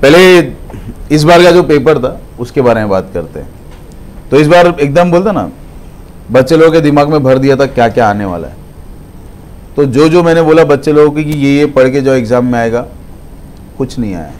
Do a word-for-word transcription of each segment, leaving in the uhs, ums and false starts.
पहले इस बार का जो पेपर था उसके बारे में बात करते हैं। तो इस बार एकदम बोलते ना, बच्चे लोगों के दिमाग में भर दिया था क्या क्या आने वाला है। तो जो जो मैंने बोला बच्चे लोगों की कि ये ये पढ़ के जो एग्जाम में आएगा, कुछ नहीं आया।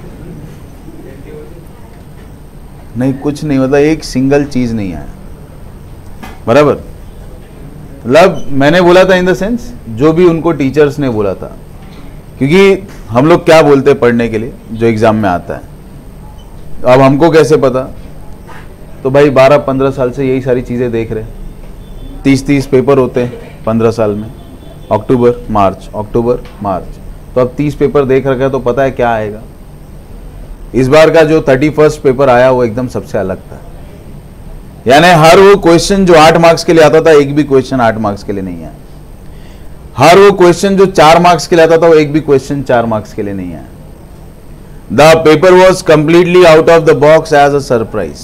नहीं, कुछ नहीं, मतलब एक सिंगल चीज नहीं आया। बराबर, मतलब मैंने बोला था इन द सेंस जो भी उनको टीचर्स ने बोला था, क्योंकि हम लोग क्या बोलते हैं पढ़ने के लिए जो एग्जाम में आता है, अब हमको कैसे पता। तो भाई बारह पंद्रह साल से यही सारी चीजें देख रहे हैं। तीस तीस पेपर होते हैं पंद्रह साल में, अक्टूबर मार्च अक्टूबर मार्च, तो अब तीस पेपर देख रखा है तो पता है क्या आएगा। इस बार का जो थर्टी फर्स्ट पेपर आया वो एकदम सबसे अलग था। यानी हर वो क्वेश्चन जो आठ मार्क्स के लिए आता था, एक भी क्वेश्चन आठ मार्क्स के लिए नहीं आया। हर वो क्वेश्चन जो चार मार्क्स के लिए आता था, वो एक भी क्वेश्चन चार मार्क्स के लिए नहीं आया। The paper was completely out of the box as a surprise.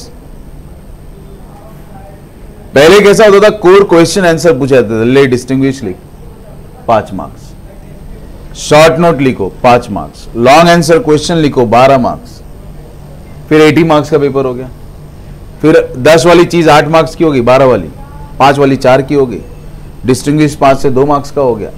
पहले कैसा होता था, कोर क्वेश्चन आंसर पूछा जाता था, ले डिस्टिंग्विश लिख पांच मार्क्स, शॉर्ट नोट लिखो पांच मार्क्स, लॉन्ग आंसर क्वेश्चन लिखो बारह मार्क्स, फिर अस्सी मार्क्स का पेपर हो गया। फिर दस वाली चीज आठ मार्क्स की होगी, बारह वाली पांच वाली चार की होगी, डिस्टिंग्विश पांच से दो मार्क्स का हो गया।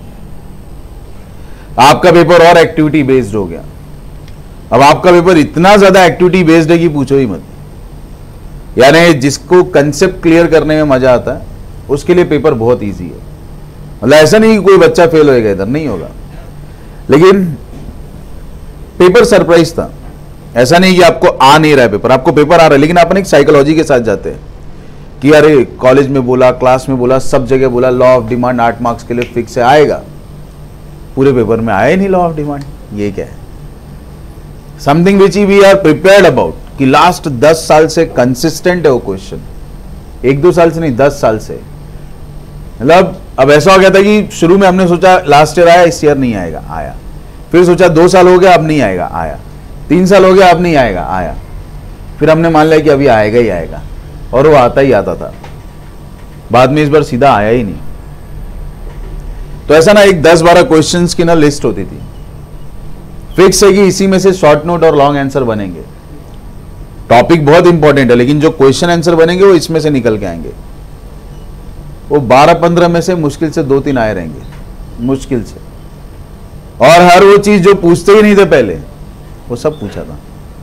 आपका पेपर और एक्टिविटी बेस्ड हो गया। अब आपका पेपर इतना ज्यादा एक्टिविटी बेस्ड है कि पूछो ही मत। यानी जिसको कंसेप्ट क्लियर करने में मजा आता है उसके लिए पेपर बहुत इजी है। मतलब ऐसा नहीं कि कोई बच्चा फेल होएगा, इधर नहीं होगा, लेकिन पेपर सरप्राइज था। ऐसा नहीं कि आपको आ नहीं रहा है पेपर, आपको पेपर आ रहा है, लेकिन अपन एक साइकोलॉजी के साथ जाते हैं कि अरे कॉलेज में बोला, क्लास में बोला, सब जगह बोला लॉ ऑफ डिमांड आठ मार्क्स के लिए फिक्स है, आएगा। पूरे पेपर में आया ही नहीं लॉ ऑफ डिमांड। ये क्या है? Something which we are prepared about, कि लास्ट दस साल से कंसिस्टेंट है वो क्वेश्चन, एक दो साल से नहीं, दस साल से। मतलब अब ऐसा हो गया था कि शुरू में हमने सोचा लास्ट ईयर आया, इस ईयर नहीं आएगा, आया। फिर सोचा दो साल हो गया अब नहीं आएगा, आया। तीन साल हो गया अब नहीं आएगा, आया। फिर हमने मान लिया कि अभी आएगा ही आएगा, और वो आता ही आता था। बाद में इस बार सीधा आया ही नहीं। तो ऐसा ना एक दस बारह क्वेश्चंस की ना लिस्ट होती थी, फिक्स है कि इसी में से शॉर्ट नोट और लॉन्ग आंसर बनेंगे। टॉपिक बहुत इंपॉर्टेंट है, लेकिन जो क्वेश्चन आंसर बनेंगे वो इसमें से निकल के आएंगे। वो बारह पंद्रह में से मुश्किल से दो तीन आए रहेंगे, मुश्किल से। और हर वो चीज जो पूछते ही नहीं थे पहले, वो सब पूछा था।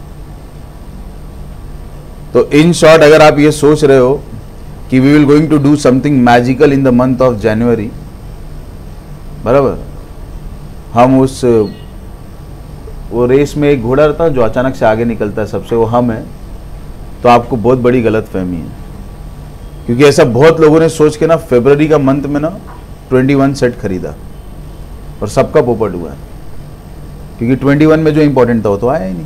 तो इन शॉर्ट अगर आप ये सोच रहे हो कि we will going to do something magical in the month of January, बराबर, हम उस वो रेस में एक घोड़ा रहता है जो अचानक से आगे निकलता है सबसे, वो हम है, तो आपको बहुत बड़ी गलत फहमी है। क्योंकि ऐसा बहुत लोगों ने सोच के ना फरवरी का मंथ में ना इक्कीस सेट खरीदा और सबका पोपट हुआ है, क्योंकि इक्कीस में जो इंपॉर्टेंट था वो तो आया ही नहीं।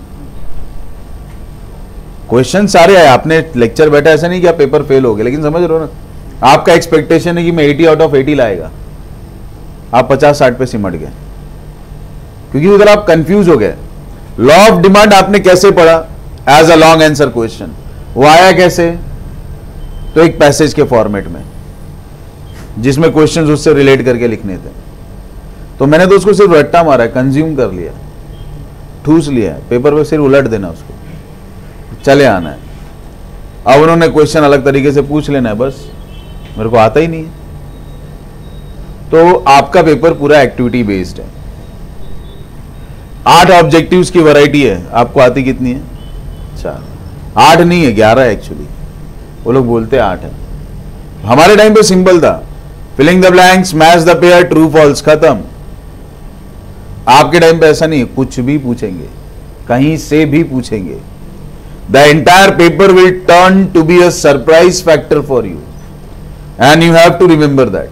क्वेश्चन सारे आए, आपने लेक्चर बैठा, ऐसा नहीं कि आप पेपर फेल हो गए, लेकिन समझ रहे हो ना, आपका एक्सपेक्टेशन है कि मैं अस्सी आउट ऑफ अस्सी लाएगा, आप पचास साठ पे सिमट गए, क्योंकि उधर आप कंफ्यूज हो गए। लॉ ऑफ डिमांड आपने कैसे पढ़ा? As a long answer question. वो आया कैसे? तो एक पैसेज के फॉर्मेट में, जिसमें क्वेश्चंस उससे रिलेट करके लिखने थे। तो मैंने तो उसको सिर्फ रट्टा मारा है, कंज्यूम कर लिया, ठूस लिया, पेपर पे सिर्फ उलट देना, उसको चले आना है। अब उन्होंने क्वेश्चन अलग तरीके से पूछ लेना है, बस मेरे को आता ही नहीं है। तो आपका पेपर पूरा एक्टिविटी बेस्ड है। आठ ऑब्जेक्टिव्स की वैरायटी है, आपको आती कितनी है? चार। आठ नहीं है, ग्यारह है एक्चुअली, वो लोग बोलते हैं आठ है। हमारे टाइम पे सिंपल था, filling the blanks, match the pair, true false, खत्म। आपके टाइम पे ऐसा नहीं है, कुछ भी पूछेंगे, कहीं से भी पूछेंगे। The entire paper will turn to be a surprise factor for you, and you have to remember that.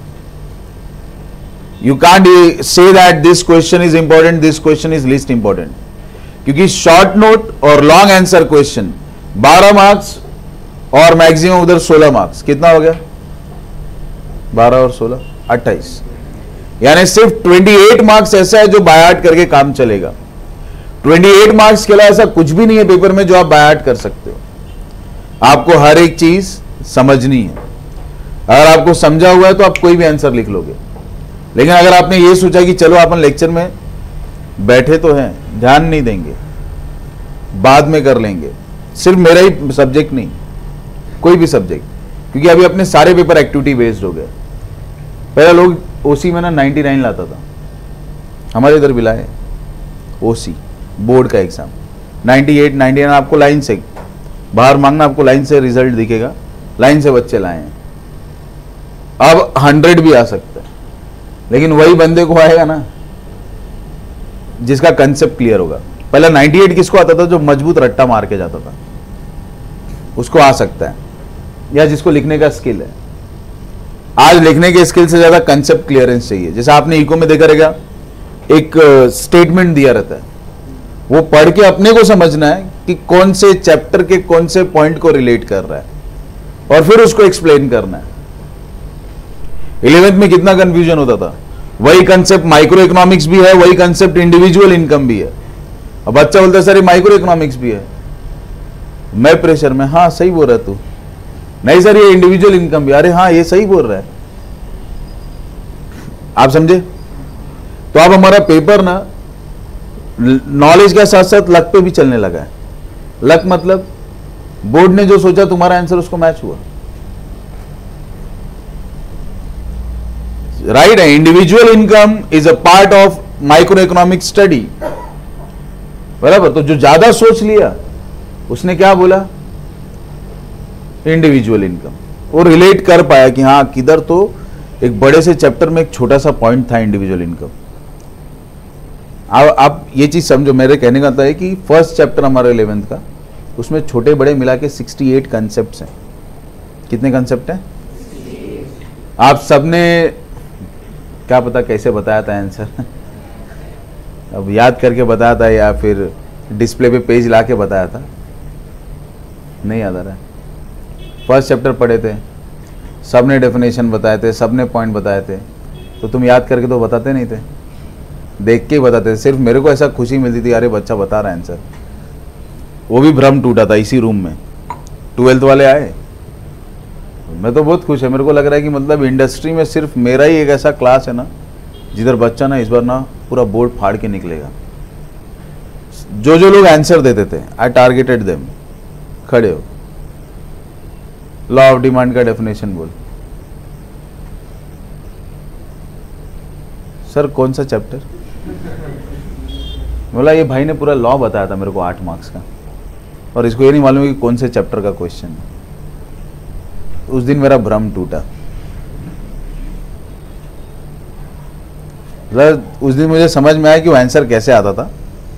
You can't say that this question is important, this question is least important, क्योंकि short note और long answer question बारह marks और maximum उधर सोलह marks, कितना हो गया? बारह और सोलह अट्ठाईस। यानी सिर्फ अट्ठाईस मार्क्स ऐसा है जो बायाट करके काम चलेगा। अट्ठाईस मार्क्स के अलावा ऐसा कुछ भी नहीं है पेपर में जो आप बायाट कर सकते हो। आपको हर एक चीज समझनी है। अगर आपको समझा हुआ है तो आप कोई भी आंसर लिख लोगे। लेकिन अगर आपने ये सोचा कि चलो अपन लेक्चर में बैठे तो हैं, ध्यान नहीं देंगे, बाद में कर लेंगे। सिर्फ मेरा ही सब्जेक्ट नहीं, कोई भी सब्जेक्ट, क्योंकि अभी अपने सारे पेपर एक्टिविटी बेस्ड हो गए। पहले लोग ओसी में ना नाइन्टी नाइन लाता था, हमारे इधर भी लाए ओसी बोर्ड का exam ninety eight ninety nine, आपको लाइन से बाहर मांगना, आपको लाइन से रिजल्ट दिखेगा, लाइन से बच्चे लाए हैं। अब हंड्रेड भी आ सकता है, लेकिन वही बंदे को आएगा ना जिसका कंसेप्ट क्लियर होगा। पहले अट्ठानवे किसको आता था? जो मजबूत रट्टा मार के जाता था, उसको आ सकता है, या जिसको लिखने का स्किल है। आज लिखने के स्किल से ज्यादा कंसेप्ट क्लियरेंस चाहिए। जैसे आपने इको में देखा रहेगा, एक स्टेटमेंट दिया रहता है, वो पढ़ के अपने को समझना है कि कौन से चैप्टर के कौन से पॉइंट को रिलेट कर रहा है, और फिर उसको एक्सप्लेन करना है। इलेवेंथ में कितना कंफ्यूजन होता था, वही कंसेप्ट माइक्रो इकोनॉमिक्स भी है, वही कंसेप्ट इंडिविजुअल इनकम भी है। अब बच्चा बोलता है सर ये माइक्रो इकोनॉमिक्स भी है, मैं प्रेशर में, हाँ सही बोल रहा है तू, नहीं सर ये इंडिविजुअल इनकम भी, अरे हाँ ये सही बोल रहा है। आप समझे? तो अब हमारा पेपर ना नॉलेज के साथ साथ लक पे भी चलने लगा है। लक मतलब बोर्ड ने जो सोचा तुम्हारा आंसर उसको मैच हुआ, राइट है। Individual income is a part of micro economic study, बराबर। तो जो ज्यादा सोच लिया उसने क्या बोला? Individual income. वो रिलेट कर पाया कि हाँ किधर तो एक बड़े से चैप्टर में एक छोटा सा पॉइंट था इंडिविजुअल इनकम। अब आप ये चीज समझो, मेरे कहने का था है कि फर्स्ट चैप्टर हमारा इलेवेंथ का, उसमें छोटे बड़े मिला के अड़सठ कंसेप्ट हैं। कितने कंसेप्ट हैं? आप सबने क्या पता कैसे बताया था आंसर अब याद करके बताया था या फिर डिस्प्ले पे पेज ला के बताया था, नहीं याद आ रहा है। फर्स्ट चैप्टर पढ़े थे, सबने डेफिनेशन बताए थे, सबने पॉइंट बताए थे, तो तुम याद करके तो बताते नहीं थे, देख के ही बताते थे। सिर्फ मेरे को ऐसा खुशी मिलती थी, अरे बच्चा बता रहा है आंसर। वो भी भ्रम टूटा था इसी रूम में। ट्वेल्थ वाले आए, मैं तो बहुत खुश है। मेरे को लग रहा है कि मतलब इंडस्ट्री में सिर्फ मेरा ही एक ऐसा क्लास है ना जिधर बच्चा ना इस बार ना पूरा बोर्ड फाड़ के निकलेगा। जो जो लोग आंसर देते थे, आई टारगेटेड देम। खड़े हो, लॉ ऑफ डिमांड का डेफिनेशन बोल। सर कौन सा चैप्टर? बोला ये भाई ने पूरा लॉ बताया था मेरे को आठ मार्क्स का, और इसको ये नहीं मालूम कि कौन से चैप्टर का क्वेश्चन है। उस दिन मेरा भ्रम टूटा। उस दिन मुझे समझ में आया कि वो आंसर कैसे आता था।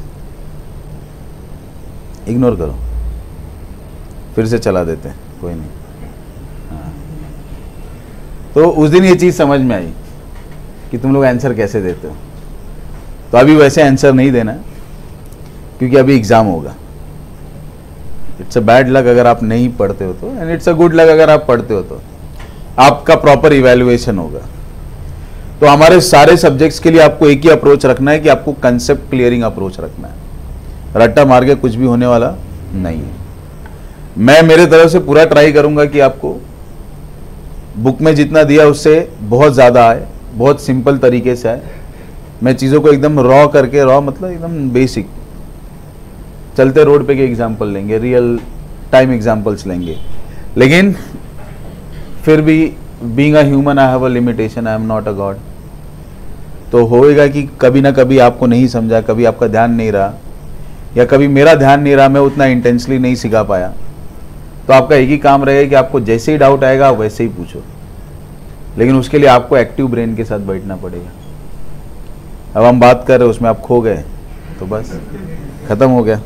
इग्नोर करो, फिर से चला देते हैं, कोई नहीं। हाँ। तो उस दिन ये चीज समझ में आई कि तुम लोग आंसर कैसे देते हो। तो अभी वैसे आंसर नहीं देना, क्योंकि अभी एग्जाम होगा। इट्स अ बैड लक अगर आप नहीं पढ़ते हो तो, and it's a good luck अगर आप पढ़ते हो तो। आपका प्रॉपर इवैल्यूएशन होगा। तो हमारे सारे सब्जेक्ट्स के लिए आपको एक ही अप्रोच रखना है कि आपको कंसेप्ट क्लियरिंग अप्रोच रखना है। रट्टा मार के कुछ भी होने वाला नहीं है। मैं मेरे तरफ से पूरा ट्राई करूंगा कि आपको बुक में जितना दिया उससे बहुत ज़्यादा आए, बहुत सिंपल तरीके से आए। मैं चीज़ों को एकदम रॉ करके, रॉ मतलब एकदम बेसिक, चलते रोड पे के एग्जाम्पल लेंगे, रियल टाइम एग्जाम्पल्स लेंगे, लेकिन फिर भी being a human I have a limitation, I am not a god. तो होएगा कि कभी ना कभी आपको नहीं समझा, कभी आपका ध्यान नहीं रहा, या कभी मेरा ध्यान नहीं रहा, मैं उतना इंटेंसली नहीं सिखा पाया। तो आपका एक ही काम रहेगा कि आपको जैसे ही डाउट आएगा आप वैसे ही पूछो, लेकिन उसके लिए आपको एक्टिव ब्रेन के साथ बैठना पड़ेगा। अब हम बात कर रहे उसमें आप खो गए तो बस खत्म हो गया।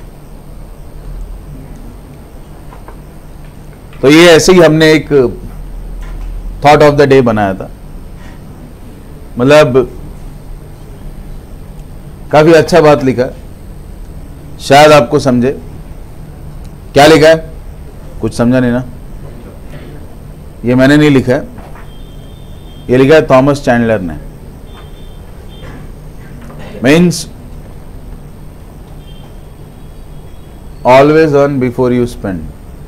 तो ये ऐसे ही हमने एक थॉट ऑफ द डे बनाया था। मतलब काफी अच्छा बात लिखा, शायद आपको समझे। क्या लिखा है? कुछ समझा नहीं ना? ये मैंने नहीं लिखा है, ये लिखा है थॉमस चैंडलर ने। Means always earn before you spend,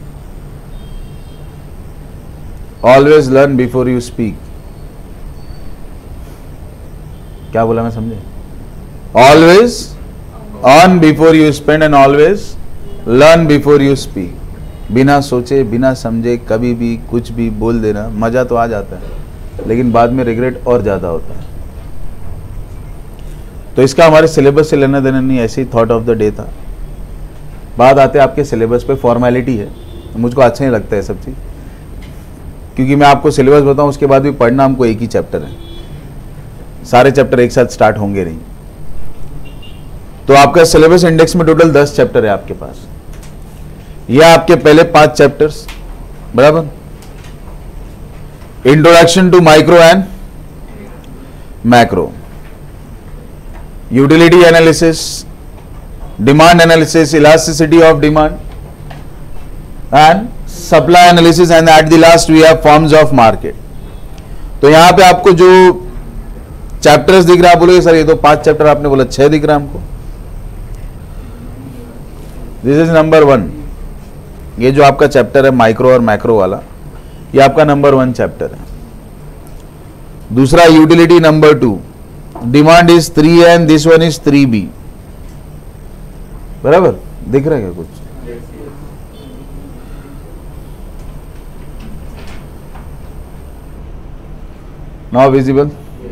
always learn before you speak. क्या बोला मैं समझे? Always earn before you spend and always learn before you speak. बिना सोचे बिना समझे कभी भी कुछ भी बोल देना, मजा तो आ जाता है लेकिन बाद में रिग्रेट और ज्यादा होता है। तो इसका हमारे सिलेबस से लेना देना नहीं, ऐसे ही थॉट ऑफ द डे था। बात आते आपके सिलेबस पे, फॉर्मेलिटी है, मुझको अच्छा नहीं लगता है सब चीज, क्योंकि मैं आपको सिलेबस बताऊं उसके बाद भी पढ़ना हमको एक ही चैप्टर है, सारे चैप्टर एक साथ स्टार्ट होंगे नहीं। तो आपका सिलेबस इंडेक्स में टोटल दस चैप्टर है आपके पास। ये आपके पहले पांच चैप्टर्स, बराबर। Introduction to micro and macro, utility analysis, demand analysis, elasticity of demand and supply analysis, and at the last we have forms of market. तो यहां पे आपको जो चैप्टर्स दिख रहा है, बोलोगे सर ये तो पांच चैप्टर आपने बोला, छह दिख रहा है हमको। This is number one. ये जो आपका चैप्टर है माइक्रो और मैक्रो वाला, ये आपका नंबर वन चैप्टर है। दूसरा utility number two, demand is three and this one is three B, बराबर। दिख रहा है क्या कुछ? Now visible.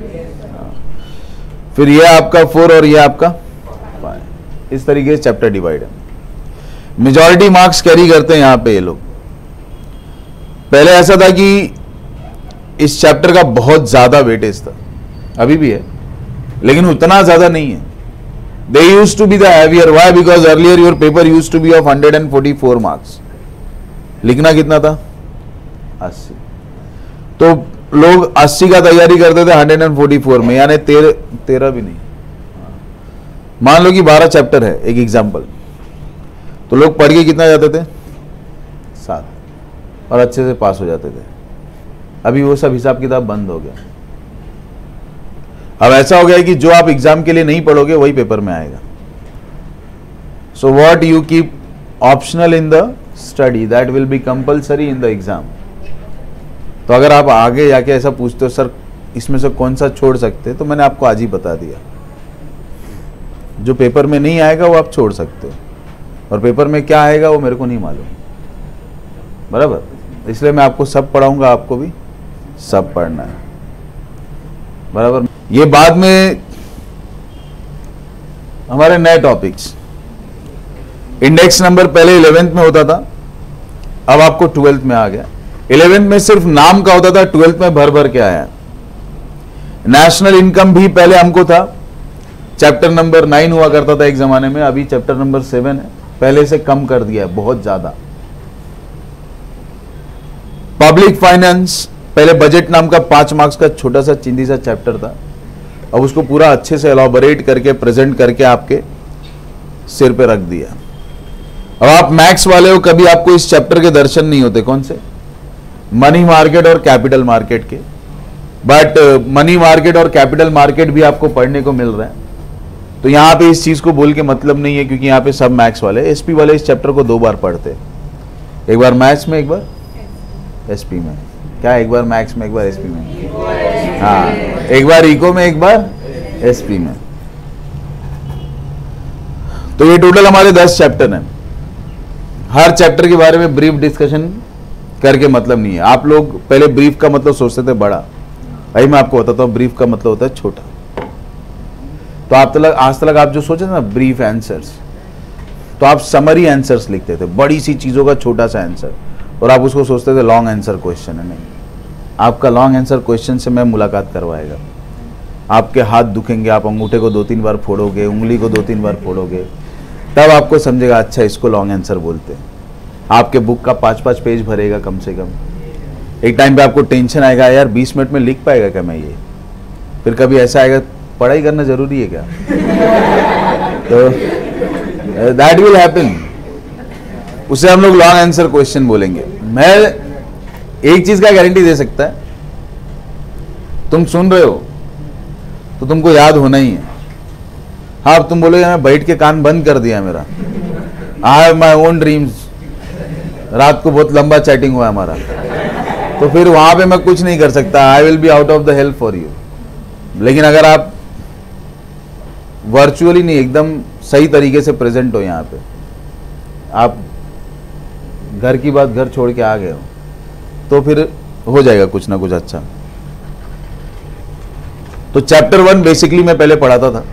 फिर ये आपका फोर और ये आपका फाइव, इस तरीके से चैप्टर डिवाइड है। मेजॉरिटी मार्क्स कैरी करते हैं यहां पे ये लोग। पहले ऐसा था कि इस चैप्टर का बहुत ज्यादा वेटेज था, अभी भी है लेकिन उतना ज्यादा नहीं है। They used to be the heavier, why? Because earlier your paper used to be of hundred and forty four marks. लिखना कितना था? अस्सी। तो लोग अस्सी का तैयारी करते थे हंड्रेड एंड फोर्टी फोर में, यानी तेरह तेरह भी नहीं, मान लो कि बारह चैप्टर है एक एग्जाम्पल, तो लोग पढ़ के कितना जाते थे? सात, और अच्छे से पास हो जाते थे। अभी वो सब हिसाब किताब बंद हो गया। अब ऐसा हो गया है कि जो आप एग्जाम के लिए नहीं पढ़ोगे वही पेपर में आएगा। So what you keep optional in the study that will be compulsory in the exam. तो अगर आप आगे जाके ऐसा पूछते हो सर इसमें से कौन सा छोड़ सकते हैं, तो मैंने आपको आज ही बता दिया, जो पेपर में नहीं आएगा वो आप छोड़ सकते हो, और पेपर में क्या आएगा वो मेरे को नहीं मालूम, बराबर। इसलिए मैं आपको सब पढ़ाऊंगा, आपको भी सब पढ़ना है, बराबर। ये बाद में हमारे नए टॉपिक्स। इंडेक्स नंबर पहले इलेवेंथ में होता था, अब आपको ट्वेल्थ में आ गया। इलेवेंथ में सिर्फ नाम का होता था, ट्वेल्थ में भर भर के आया। नेशनल इनकम भी पहले हमको था, चैप्टर नंबर नाइन हुआ करता था एक जमाने में, अभी चैप्टर नंबर सेवन है, पहले से कम कर दिया है बहुत ज्यादा। पब्लिक फाइनेंस, पहले बजट नाम का पांच मार्क्स का छोटा सा चिंदी सा चैप्टर था, अब उसको पूरा अच्छे से एलॉबरेट करके प्रेजेंट करके आपके सिर पे रख दिया। अब आप मैथ्स वाले हो, कभी आपको इस चैप्टर के दर्शन नहीं होते। कौन से? मनी मार्केट और कैपिटल मार्केट के। बट मनी मार्केट और कैपिटल मार्केट भी आपको पढ़ने को मिल रहा है, तो यहां पे इस चीज को बोल के मतलब नहीं है, क्योंकि यहां पे सब मैथ्स वाले। एसपी वाले इस चैप्टर को दो बार पढ़ते हैं, एक बार मैथ्स में, एक बार एसपी में। क्या? एक बार मैथ्स में, एक बार एसपी में। हाँ, एक बार इको में, एक बार एसपी में। तो ये टोटल हमारे दस चैप्टर हैं। हर चैप्टर के बारे में ब्रीफ डिस्कशन करके मतलब नहीं है। आप लोग पहले ब्रीफ का मतलब सोचते थे बड़ा, अभी मैं आपको बताता हूं ब्रीफ का मतलब होता है छोटा। तो आप तक आज तक आप जो सोचे थे ना ब्रीफ आंसर्स, तो आप समरी आंसर्स लिखते थे, बड़ी सी चीजों का छोटा सा आंसर, और आप उसको सोचते थे लॉन्ग आंसर क्वेश्चन है। नहीं, आपका लॉन्ग आंसर क्वेश्चन से मैं मुलाकात करवाएगा। आपके हाथ दुखेंगे, आप अंगूठे को दो तीन बार फोड़ोगे, उंगली को दो तीन बार फोड़ोगे, तब आपको समझेगा अच्छा इसको लॉन्ग आंसर बोलते हैं। आपके बुक का पाँच पाँच पेज भरेगा कम से कम। एक टाइम पे आपको टेंशन आएगा, यार बीस मिनट में लिख पाएगा क्या मैं ये? फिर कभी ऐसा आएगा पढ़ाई करना जरूरी है क्या? तो दैट विल हैपन। उसे हम लोग लॉन्ग आंसर क्वेश्चन बोलेंगे। मैं एक चीज का गारंटी दे सकता है, तुम सुन रहे हो तो तुमको याद होना ही है। हाँ, अब तुम बोलोगे मैं बैठ के कान बंद कर दिया मेरा, I have my own dreams, रात को बहुत लंबा चैटिंग हुआ हमारा, तो फिर वहां पे मैं कुछ नहीं कर सकता। I will be out of the help for you. लेकिन अगर आप वर्चुअली नहीं, एकदम सही तरीके से प्रेजेंट हो यहाँ पे। आप घर की बात घर छोड़ के आ गए हो तो फिर हो जाएगा कुछ ना कुछ अच्छा। तो चैप्टर वन बेसिकली मैं पहले पढ़ाता था,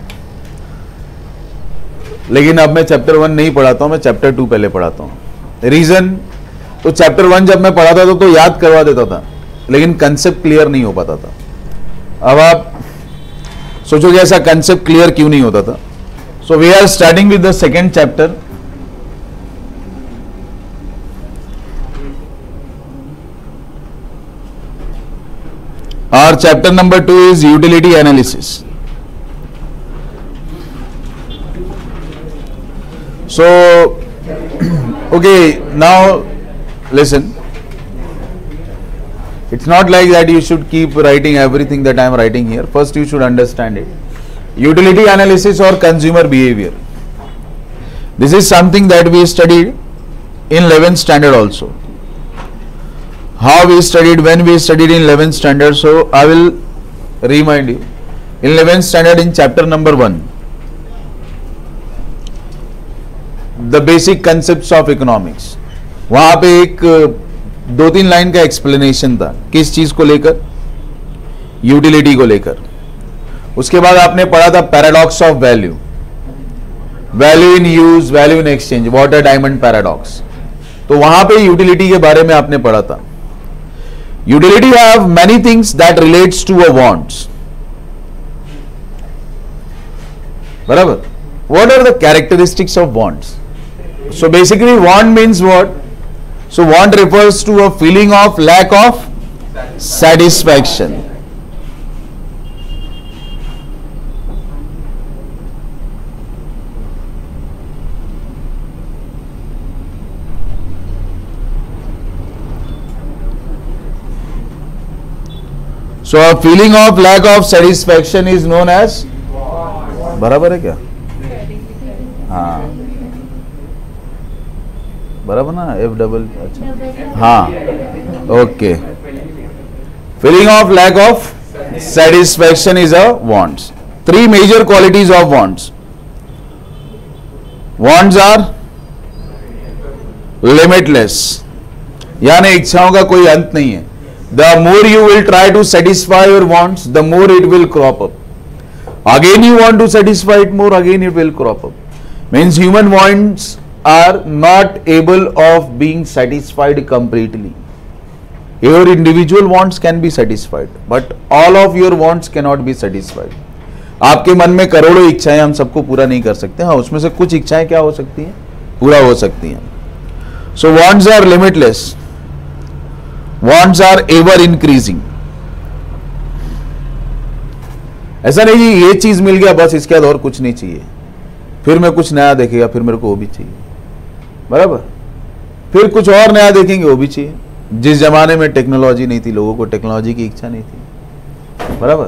लेकिन अब मैं चैप्टर वन नहीं पढ़ाता हूं, मैं चैप्टर टू पहले पढ़ाता हूं। रीजन, तो चैप्टर वन जब मैं पढ़ाता था तो याद करवा देता था, लेकिन कंसेप्ट क्लियर नहीं हो पाता था। अब आप सोचोगे ऐसा कंसेप्ट क्लियर क्यों नहीं होता था। So we are starting with the second chapter. Our chapter number two is utility analysis. So, okay, now listen. It's not like that you should keep writing everything that I am writing here. First, you should understand it. Utility analysis or consumer behavior. This is something that we studied in eleventh standard also. How we studied, when we studied in eleventh standard. So I will remind you. In eleventh standard, in chapter number one, the basic concepts of economics. वहां पे एक दो तीन line का explanation था, किस चीज को लेकर, यूटिलिटी को लेकर। उसके बाद आपने पढ़ा था paradox of value, value in use, value in exchange, water diamond paradox. तो वहां पे यूटिलिटी के बारे में आपने पढ़ा था। Utility have many things that relates to a wants. बराबर? What are the characteristics of wants? So basically want means what? So want refers to a feeling of lack of satisfaction. So a feeling of lack of satisfaction is known as, बराबर है क्या? हाँ, बराबर ना, F double, अच्छा हाँ, okay. Feeling of lack of satisfaction is a wants. Three major qualities of wants. Wants are limitless, यानी इच्छाओं का कोई अंत नहीं है। The more you will try to satisfy your wants, the more it will crop up. Again you want to satisfy it more, again it will crop up. Means human wants are not able of being satisfied completely. Your individual wants can be satisfied, but all of your wants cannot be satisfied. आपके मन में करोड़ों इच्छाएं, हम सबको पूरा नहीं कर सकते। हाँ, उसमें से कुछ इच्छाएं क्या हो सकती हैं, पूरा हो सकती हैं। So wants are limitless. Wants are ever increasing. ऐसा नहीं कि ये चीज मिल गया बस, इसके बाद और कुछ नहीं चाहिए, फिर मैं कुछ नया देखेगा, फिर मेरे को वो भी चाहिए, बराबर, फिर कुछ और नया देखेंगे वो भी चाहिए। जिस जमाने में टेक्नोलॉजी नहीं थी, लोगों को टेक्नोलॉजी की इच्छा नहीं थी, बराबर।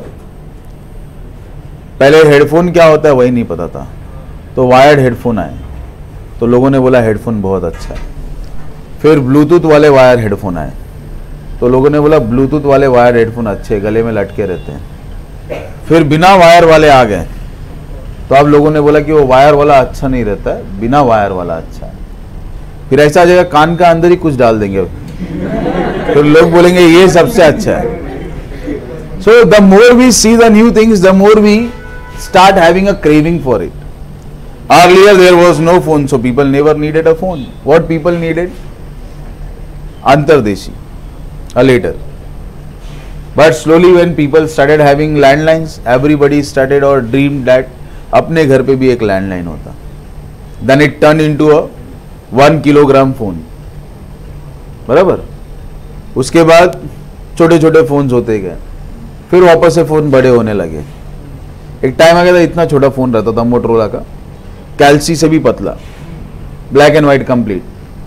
पहले हेडफोन क्या होता है वही नहीं पता था, तो वायर्ड हेडफोन आए, तो लोगों ने बोला हेडफोन बहुत अच्छा है। फिर ब्लूटूथ वाले वायर हेडफोन आए, तो लोगों ने बोला ब्लूटूथ वाले वायर हेडफोन अच्छे, गले में लटके रहते हैं। फिर बिना वायर वाले आ गए, तो अब लोगों ने बोला कि वो वायर वाला अच्छा नहीं रहता है, बिना वायर वाला अच्छा है। फिर ऐसा आ जाएगा कान का अंदर ही कुछ डाल देंगे, तो लोग बोलेंगे ये सबसे अच्छा है। So the more we see the new things, the more we start having a craving for it. Earlier there was no phone, so people never needed a phone. What people needed? अंतर्देशी, a later. But slowly when people started having landlines, everybody started or dreamed that अपने घर पे भी एक landline होता। Then it turned into a one kilogram phone, बराबर। उसके बाद छोटे छोटे फोन्स होते गए, फिर वापस से फोन बड़े होने लगे। एक टाइम आ गया था इतना छोटा फोन रहता था मोटरोला का, कैल्सी से भी पतला, ब्लैक एंड व्हाइट कंप्लीट।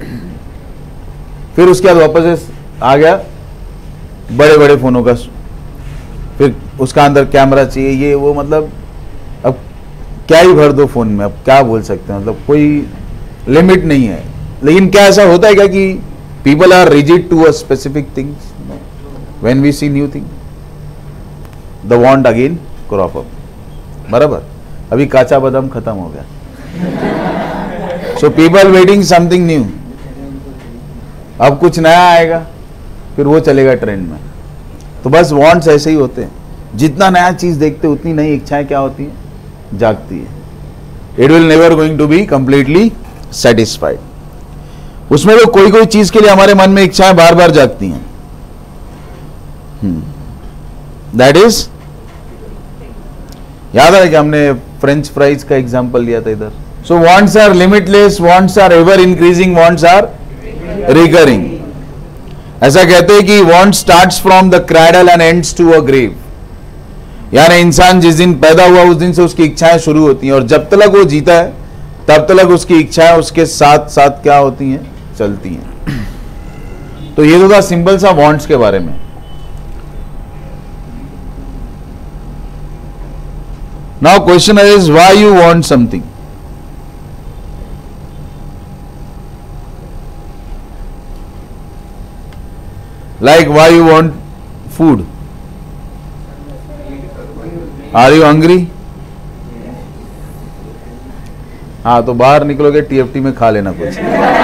फिर उसके बाद वापस से आ गया बड़े बड़े फोनों का, फिर उसका अंदर कैमरा चाहिए, ये वो, मतलब अब क्या ही भर दो फोन में, अब क्या बोल सकते हैं, मतलब कोई लिमिट नहीं है। लेकिन क्या ऐसा होता है क्या कि people are rigid to a specific things? When we see new thing, the want again crop up, बराबर। अभी काचा बादाम खत्म हो गया. So people waiting something new. अब कुछ नया आएगा, फिर वो चलेगा ट्रेंड में. तो बस वांट्स ऐसे ही होते हैं. जितना नया चीज देखते उतनी नई इच्छाएं क्या होती है, जागती है. It will never going to be completely satisfied. उसमें तो कोई कोई चीज के लिए हमारे मन में इच्छाएं बार बार जागती हैं. दैट इज, याद है कि हमने फ्रेंच फ्राइज का एग्जांपल लिया था इधर. So wants are limitless, wants are ever increasing, wants are recurring. ऐसा कहते हैं कि want starts from the cradle and ends to a grave. यानी इंसान जिस दिन पैदा हुआ उस दिन से उसकी इच्छाएं शुरू होती हैं, और जब तक वो जीता है तब तक उसकी इच्छाएं उसके साथ साथ क्या होती हैं, चलती हैं. तो ये तो था सिंपल सा वांट्स के बारे में. Now question is why you want something. Like why you want food. Are you hungry? हाँ, तो बाहर निकलोगे टीएफटी में खा लेना कुछ.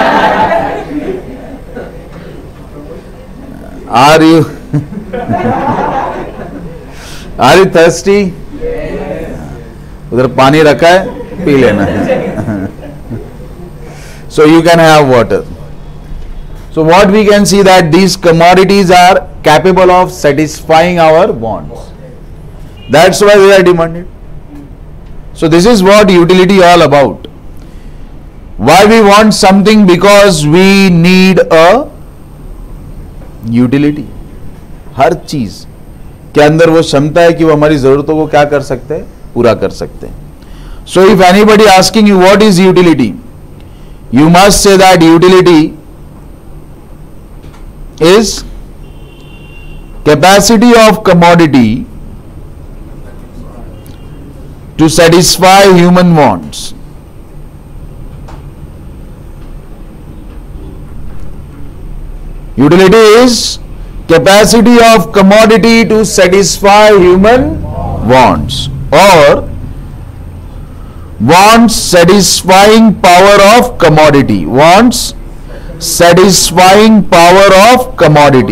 Are you are you thirsty? उधर पानी रखा है, पी लेना. So you can have water. So what we can see that these commodities are capable of satisfying our wants. That's why they are demanded. So this is what utility all about. Why we want something? Because we need a utility. हर चीज के अंदर वो क्षमता है कि वो हमारी जरूरतों को क्या कर सकते हैं, पूरा कर सकते हैं. So if anybody asking you what is utility, you must say that utility is capacity of commodity to satisfy human wants. Utility is capacity of commodity to satisfy human wants, or wants satisfying power of commodity. Wants satisfying power of commodity.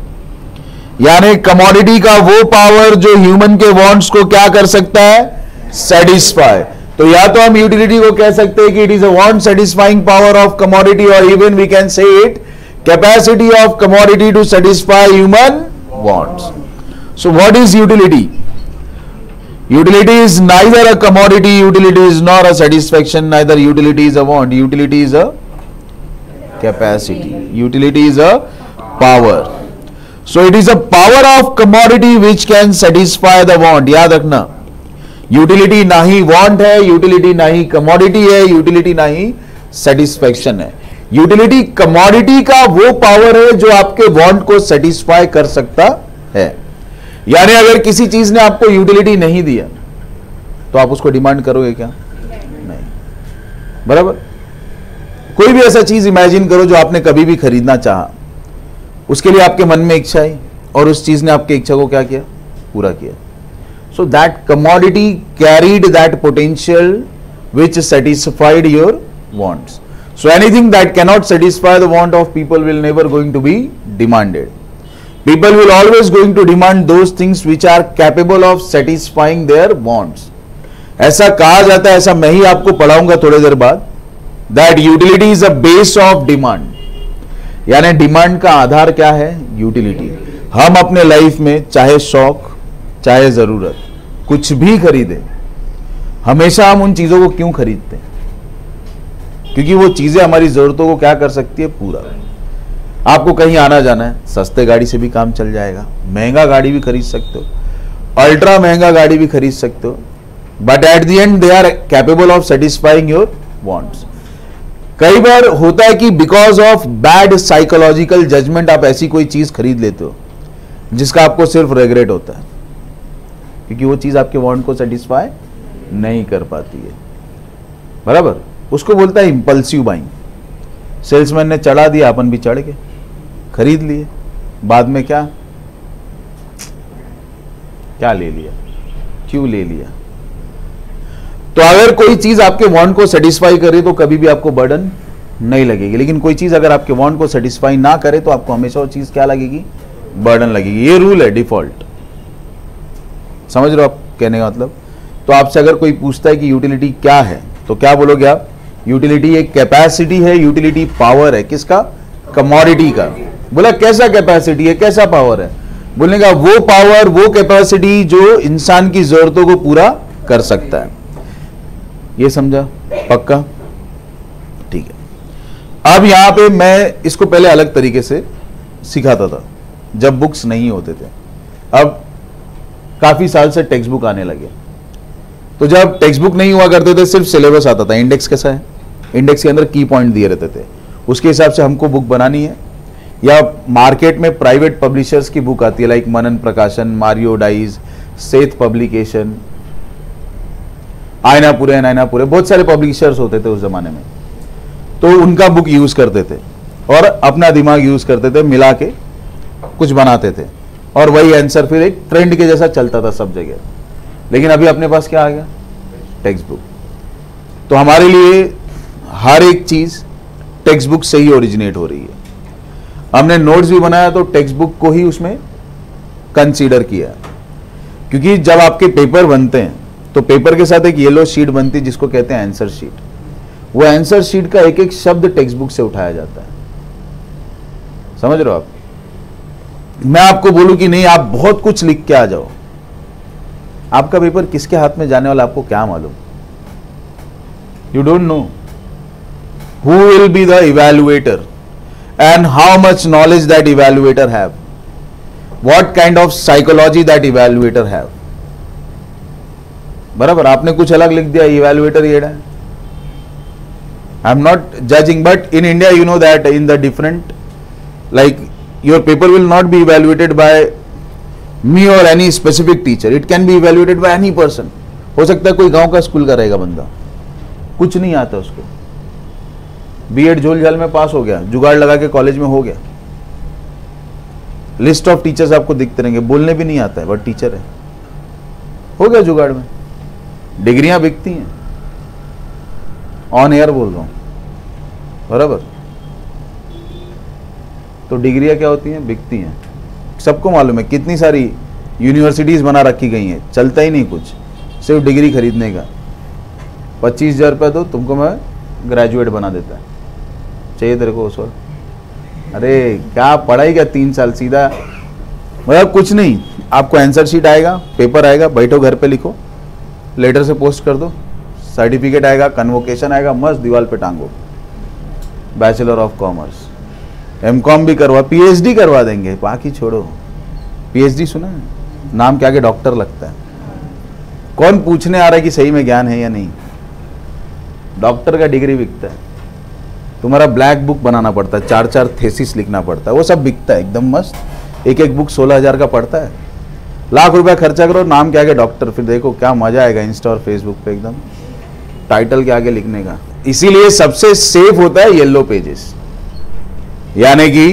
यानी commodity का वो power जो human के wants को क्या कर सकता है, सेटिस्फाई. तो या तो हम यूटिलिटी को कह सकते हैं कि it is a want satisfying power of commodity, और even we can say it capacity of commodity to satisfy human wants. So what is utility? Utility is neither a commodity, utility is nor a satisfaction, neither utility is a want. Utility is a capacity. Utility is a power. So it is a power of commodity which can satisfy the want. याद रखना, utility ना ही want है, utility ना ही commodity है, utility ना ही satisfaction है. Utility commodity का वो power है जो आपके want को satisfy कर सकता है. यानी अगर किसी चीज ने आपको यूटिलिटी नहीं दिया तो आप उसको डिमांड करोगे क्या? नहीं. बराबर. कोई भी ऐसा चीज इमेजिन करो जो आपने कभी भी खरीदना चाहा, उसके लिए आपके मन में इच्छा आई और उस चीज ने आपकी इच्छा को क्या किया, पूरा किया. So that commodity carried that potential which satisfied your wants. So anything that cannot satisfy the want of people will never going to be demanded. People will always going to demand those things which are capable of satisfying their wants. ऐसा कहा जाता है, ऐसा मैं ही आपको पढ़ाऊंगा थोड़ी देर बाद, that utility is a base of demand. यानी डिमांड का आधार क्या है? यूटिलिटी. हम अपने लाइफ में चाहे शौक चाहे जरूरत कुछ भी खरीदे, हमेशा हम उन चीजों को क्यों खरीदते हैं? क्योंकि वो चीजें हमारी जरूरतों को क्या कर सकती है, पूरा. आपको कहीं आना जाना है, सस्ते गाड़ी से भी काम चल जाएगा, महंगा गाड़ी भी खरीद सकते हो, अल्ट्रा महंगा गाड़ी भी खरीद सकते हो, but at the end they are capable of satisfying your wants. कई बार होता है कि because of bad psychological judgement आप ऐसी कोई चीज खरीद लेते हो जिसका आपको सिर्फ रिग्रेट होता है, क्योंकि वो चीज आपके वांट को सेटिस्फाई नहीं कर पाती है. बराबर. उसको बोलता है इंपल्सिव बाइंग. सेल्समैन ने चढ़ा दिया, अपन भी चढ़ के खरीद लिए, बाद में क्या क्या ले लिया, क्यों ले लिया? तो अगर कोई चीज आपके वांट को सेटिस्फाई करे तो कभी भी आपको बर्डन नहीं लगेगी, लेकिन कोई चीज अगर आपके वांट को सेटिस्फाई ना करे तो आपको हमेशा वो चीज क्या लगेगी, बर्डन लगेगी। ये रूल है डिफॉल्ट, समझ रहे हो आप कहने का मतलब। तो आपसे अगर कोई पूछता है कि यूटिलिटी क्या है तो क्या बोलोगे आप, यूटिलिटी एक कैपेसिटी है, यूटिलिटी पावर है, किसका, कमोडिटी का। बोला कैसा कैपेसिटी है, कैसा पावर है, बोलने का वो पावर, वो कैपेसिटी जो इंसान की जरूरतों को पूरा कर सकता है। ये समझा, पक्का, ठीक है। अब यहां पे मैं इसको पहले अलग तरीके से सिखाता था जब बुक्स नहीं होते थे, अब काफी साल से टेक्स्ट बुक आने लगे। तो जब टेक्स्ट बुक नहीं हुआ करते थे, सिर्फ सिलेबस आता था, इंडेक्स कैसा है, इंडेक्स के अंदर की पॉइंट दिए रहते थे, उसके हिसाब से हमको बुक बनानी है। या मार्केट में प्राइवेट पब्लिशर्स की बुक आती है, लाइक मनन प्रकाशन, मारियो डाइज, सेथ पब्लिकेशन, आयनापुरे, आयनापुरे, बहुत सारे पब्लिशर्स होते थे उस जमाने में। तो उनका बुक यूज करते थे और अपना दिमाग यूज करते थे, मिला के कुछ बनाते थे और वही आंसर फिर एक ट्रेंड के जैसा चलता था सब जगह। लेकिन अभी अपने पास क्या आ गया, टेक्स्ट बुक। तो हमारे लिए हर एक चीज टेक्स्ट बुक से ही ओरिजिनेट हो रही है। हमने नोट्स भी बनाया तो टेक्स्ट बुक को ही उसमें कंसीडर किया, क्योंकि जब आपके पेपर बनते हैं तो पेपर के साथ एक येलो शीट बनती है जिसको कहते हैं आंसर शीट। वो आंसर शीट का एक एक शब्द टेक्स्ट बुक से उठाया जाता है, समझ रहे हो आप। मैं आपको बोलूं कि नहीं आप बहुत कुछ लिख के आ जाओ, आपका पेपर किसके हाथ में जाने वाला आपको क्या मालूम, you don't know who will be the evaluator and how much knowledge that evaluator have, what kind of psychology that evaluator have। बराबर, आपने कुछ अलग लिख दिया, evaluator ये है। I am not judging, but in India you know that in the different, like your paper will not be evaluated by me or any specific teacher, it can be evaluated by any person। हो सकता है कोई गांव का school का रहेगा बंदा, कुछ नहीं आता उसको, बीएड झोल झाल में पास हो गया, जुगाड़ लगा के कॉलेज में हो गया, लिस्ट ऑफ टीचर्स आपको दिखते रहेंगे, बोलने भी नहीं आता है बट टीचर है, हो गया जुगाड़ में, डिग्रियां बिकती हैं, ऑन एयर बोल रहा हूं, बराबर। तो डिग्रियां क्या होती हैं, बिकती हैं, सबको मालूम है। कितनी सारी यूनिवर्सिटीज बना रखी गई हैं, चलता ही नहीं कुछ, सिर्फ डिग्री खरीदने का। पच्चीस हजार रुपया दो तुमको मैं ग्रेजुएट बना देता है, चाहिए तेरे को उस वक्त। अरे क्या पढ़ाई, क्या तीन साल सीधा, मतलब कुछ नहीं। आपको आंसर शीट आएगा, पेपर आएगा, बैठो घर पे लिखो, लेटर से पोस्ट कर दो, सर्टिफिकेट आएगा, कन्वोकेशन आएगा, मस्त दीवार पे टांगो, बैचलर ऑफ कॉमर्स। एमकॉम भी करवा, पीएचडी करवा देंगे, बाकी छोड़ो। पीएचडी सुना है, नाम के आगे डॉक्टर लगता है। कौन पूछने आ रहा है कि सही में ज्ञान है या नहीं, डॉक्टर का डिग्री बिकता है। तुम्हारा ब्लैक बुक बनाना पड़ता है, चार चार थेसिस लिखना पड़ता है, वो सब बिकता है एकदम मस्त। एक एक बुक सोलह हजार का पड़ता है, लाख रुपया खर्चा करो, नाम के आगे डॉक्टर, फिर देखो क्या मजा आएगा इंस्टा और फेसबुक पे एकदम टाइटल के आगे लिखने का। इसीलिए सबसे सेफ होता है येलो पेजेस, यानी कि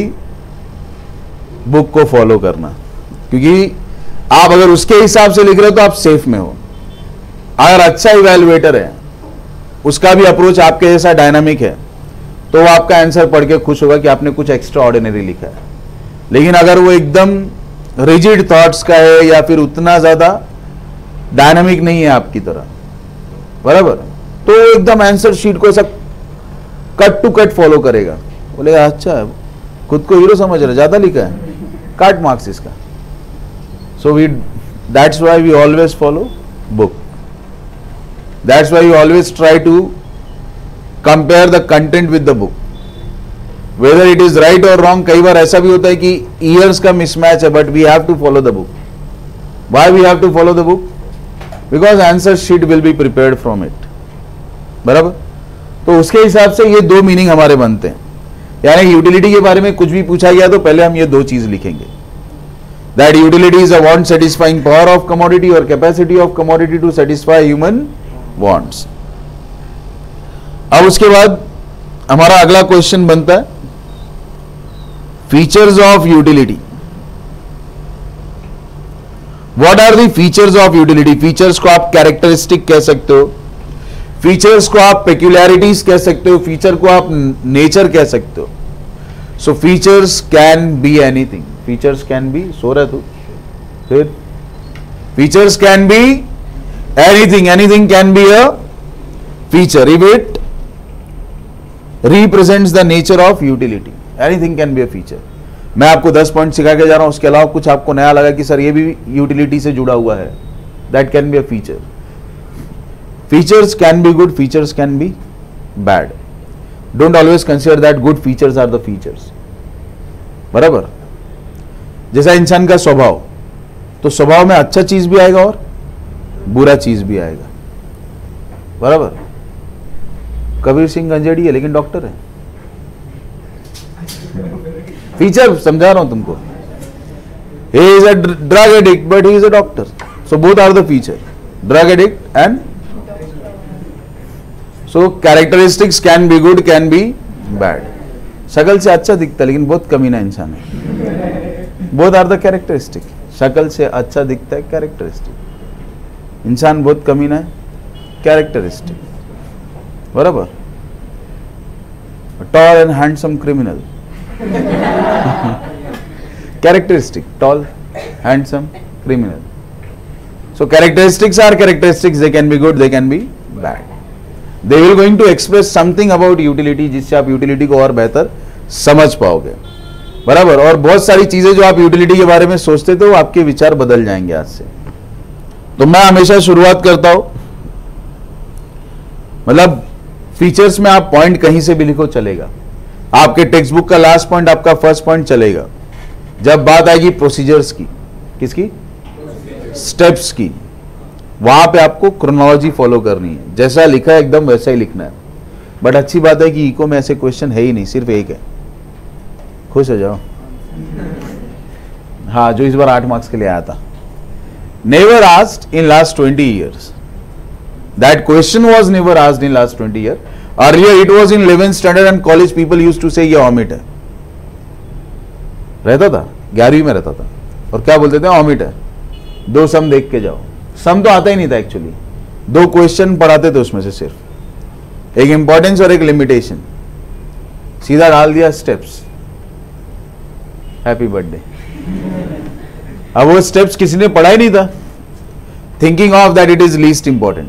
बुक को फॉलो करना, क्योंकि आप अगर उसके हिसाब से लिख रहे हो तो आप सेफ में हो। अगर अच्छा इवैल्यूएटर है, उसका भी अप्रोच आपके जैसा डायनामिक है, तो वो आपका आंसर पढ़ के खुश होगा कि आपने कुछ एक्स्ट्रा ऑर्डिनरी लिखा है। लेकिन अगर वो एकदम रिजिड थॉट्स का है या फिर उतना ज्यादा डायनामिक नहीं है आपकी तरह, बराबर, तो एकदम आंसर शीट को ऐसा कट टू कट फॉलो करेगा, बोलेगा अच्छा खुद को हीरो समझ रहा है, ज्यादा लिखा है, काट मार्क्स इसका। So we that's why we always follow book, that's why we always try to compare the content with the book, whether it is right और रॉन्ग। कई बार ऐसा भी होता है कि ईयर्स का मिसमैच है, but we have to follow the book. Why we have to follow the book? Because answer sheet will be prepared from it, बराबर। तो उसके हिसाब से ये दो मीनिंग हमारे बनते हैं। यानी यूटिलिटी के बारे में कुछ भी पूछा गया तो पहले हम ये दो चीज लिखेंगे, that utility is a want satisfying power of commodity और capacity of commodity to satisfy human wants. अब उसके बाद हमारा अगला क्वेश्चन बनता है features of utility. What are the features of utility? Features को आप कैरेक्टरिस्टिक कह सकते हो, फीचर्स को आप पेक्यूलैरिटीज कह सकते हो, फीचर को आप नेचर कह सकते हो. So features can be anything. Features can be, सो रहा तू फिर, features can be anything. Anything can be a feature if it represents the nature of utility. Anything can be a feature. मैं आपको दस पॉइंट सिखा के जा रहा हूं, उसके अलावा कुछ आपको नया लगा कि सर ये भी यूटिलिटी से जुड़ा हुआ है, that can be a feature. Features can be good, features can be bad. Don't always consider that good features are the features. बराबर. जैसा इंसान का स्वभाव, तो स्वभाव में अच्छा चीज भी आएगा और बुरा चीज भी आएगा. बराबर. कबीर सिंह गंजेड़ी है लेकिन डॉक्टर है. फीचर समझा रहा हूं तुमको. He is a drug addict but he is a doctor. So both are the feature, drug addict and. So characteristics can be good, can be bad. शक्ल से अच्छा दिखता है लेकिन बहुत कमीना इंसान है. Both are the characteristic. शक्ल से अच्छा दिखता है, कैरेक्टरिस्टिक. इंसान बहुत कमीना है, कैरेक्टरिस्टिक. बराबर. Tall and handsome criminal, characteristic. Tall, handsome, criminal. So characteristics are characteristics. They can be good, they can be bad. They will going to express something about utility, जिससे आप यूटिलिटी को और बेहतर समझ पाओगे. बराबर. और बहुत सारी चीजें जो आप यूटिलिटी के बारे में सोचते थे वो आपके विचार बदल जाएंगे आज से. तो मैं हमेशा शुरुआत करता हूं, मतलब फीचर्स में आप पॉइंट कहीं से भी लिखो चलेगा. आपके टेक्स्ट बुक का लास्ट पॉइंट आपका फर्स्ट पॉइंट चलेगा. जब बात आएगी प्रोसीजर्स की, किसकी? स्टेप्स की, वहां पे आपको क्रोनोलॉजी फॉलो करनी है. जैसा लिखा है एकदम वैसा ही लिखना है. बट अच्छी बात है कि इको में ऐसे क्वेश्चन है ही नहीं, सिर्फ एक है. खुश हो जाओ. हाँ, जो इस बार आठ मार्क्स के लिए आया था. Never asked in last twenty years. That question was never asked in last twenty years. Earlier it was in eleventh standard and college people used to say ये omit है. रहता था, ग्यारहवीं में रहता था. और क्या बोलते थे? omit है. दो सम देख के जाओ. सम तो आता ही नहीं था एक्चुअली. दो क्वेश्चन पढ़ाते थे उसमें से सिर्फ. एक इंपॉर्टेंस और एक लिमिटेशन. सीधा डाल दिया स्टेप्स. Happy birthday. अब वो स्टेप्स किसी ने पढ़ा ही नहीं था. Thinking of that it is least important.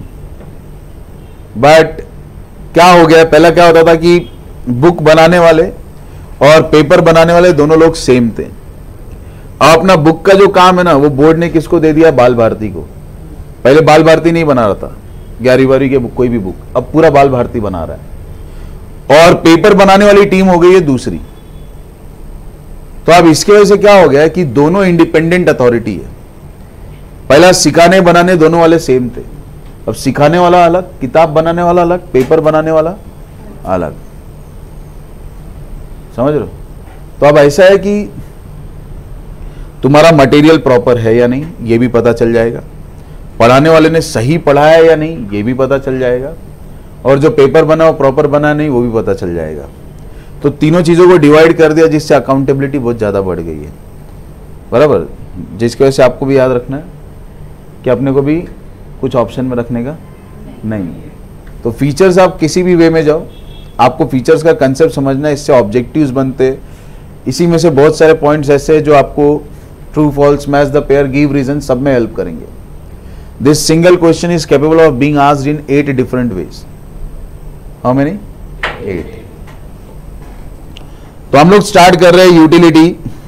But क्या हो गया, पहला क्या होता था कि बुक बनाने वाले और पेपर बनाने वाले दोनों लोग सेम थे. अब अपना बुक का जो काम है ना, वो बोर्ड ने किसको दे दिया? बाल भारती को. पहले बाल भारती नहीं बना रहा था ग्यारहवीं बारहवीं के बुक, कोई भी बुक. अब पूरा बाल भारती बना रहा है. और पेपर बनाने वाली टीम हो गई है दूसरी. तो अब इसकी वजह से क्या हो गया कि दोनों इंडिपेंडेंट अथॉरिटी है. पहला सिखाने बनाने दोनों वाले सेम थे. अब सिखाने वाला अलग, किताब बनाने वाला अलग, पेपर बनाने वाला अलग. समझ रहे हो? तो अब ऐसा है कि तुम्हारा मटेरियल प्रॉपर है या नहीं ये भी पता चल जाएगा. पढ़ाने वाले ने सही पढ़ाया है या नहीं ये भी पता चल जाएगा. और जो पेपर बना वो प्रॉपर बना नहीं वो भी पता चल जाएगा. तो तीनों चीजों को डिवाइड कर दिया, जिससे अकाउंटेबिलिटी बहुत ज्यादा बढ़ गई है. बराबर. जिसकी वजह से आपको भी याद रखना है कि अपने को भी कुछ ऑप्शन में रखने का नहीं. तो फीचर्स आप किसी भी वे में जाओ, आपको फीचर्स का कंसेप्ट समझना है. इससे ऑब्जेक्टिव्स बनते. इसी में से बहुत सारे पॉइंट्स ऐसे जो आपको true false, match the pair, give reason सब में हेल्प करेंगे. This single question is capable of being asked in eight different ways. How many? Eight. तो हम लोग स्टार्ट कर रहे हैं. Utility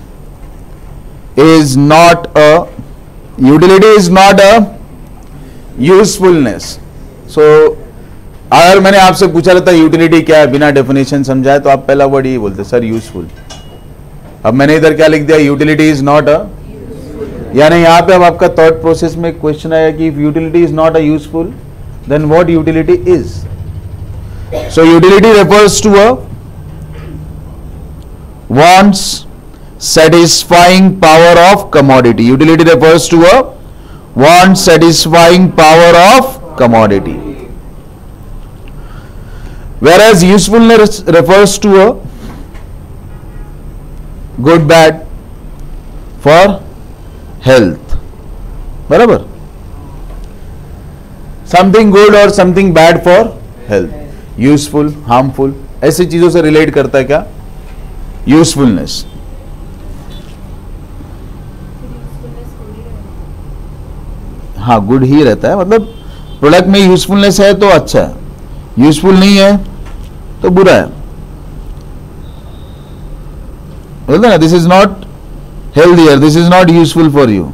is not a utility is not a usefulness. So अगर मैंने आपसे पूछा रहता यूटिलिटी क्या है बिना डेफिनेशन समझाए, तो आप पहला वर्ड ये बोलते सर यूजफुल. अब मैंने इधर क्या लिख दिया? Utility is not a. यानी यहां पे अब आपका थॉट प्रोसेस में क्वेश्चन आया कि if utility is not a useful then what utility is. So utility refers to a wants satisfying power of commodity. Utility refers to a want satisfying power of commodity, whereas usefulness refers to a good bad for health. बराबर. Something good और something bad for health, useful, harmful, ऐसी चीजों से relate करता है क्या? Usefulness. हाँ, good ही रहता है, मतलब प्रोडक्ट में यूजफुलनेस है तो अच्छा है, यूजफुल नहीं है तो बुरा है, बोलते ना, this is not healthier, this is not useful for you.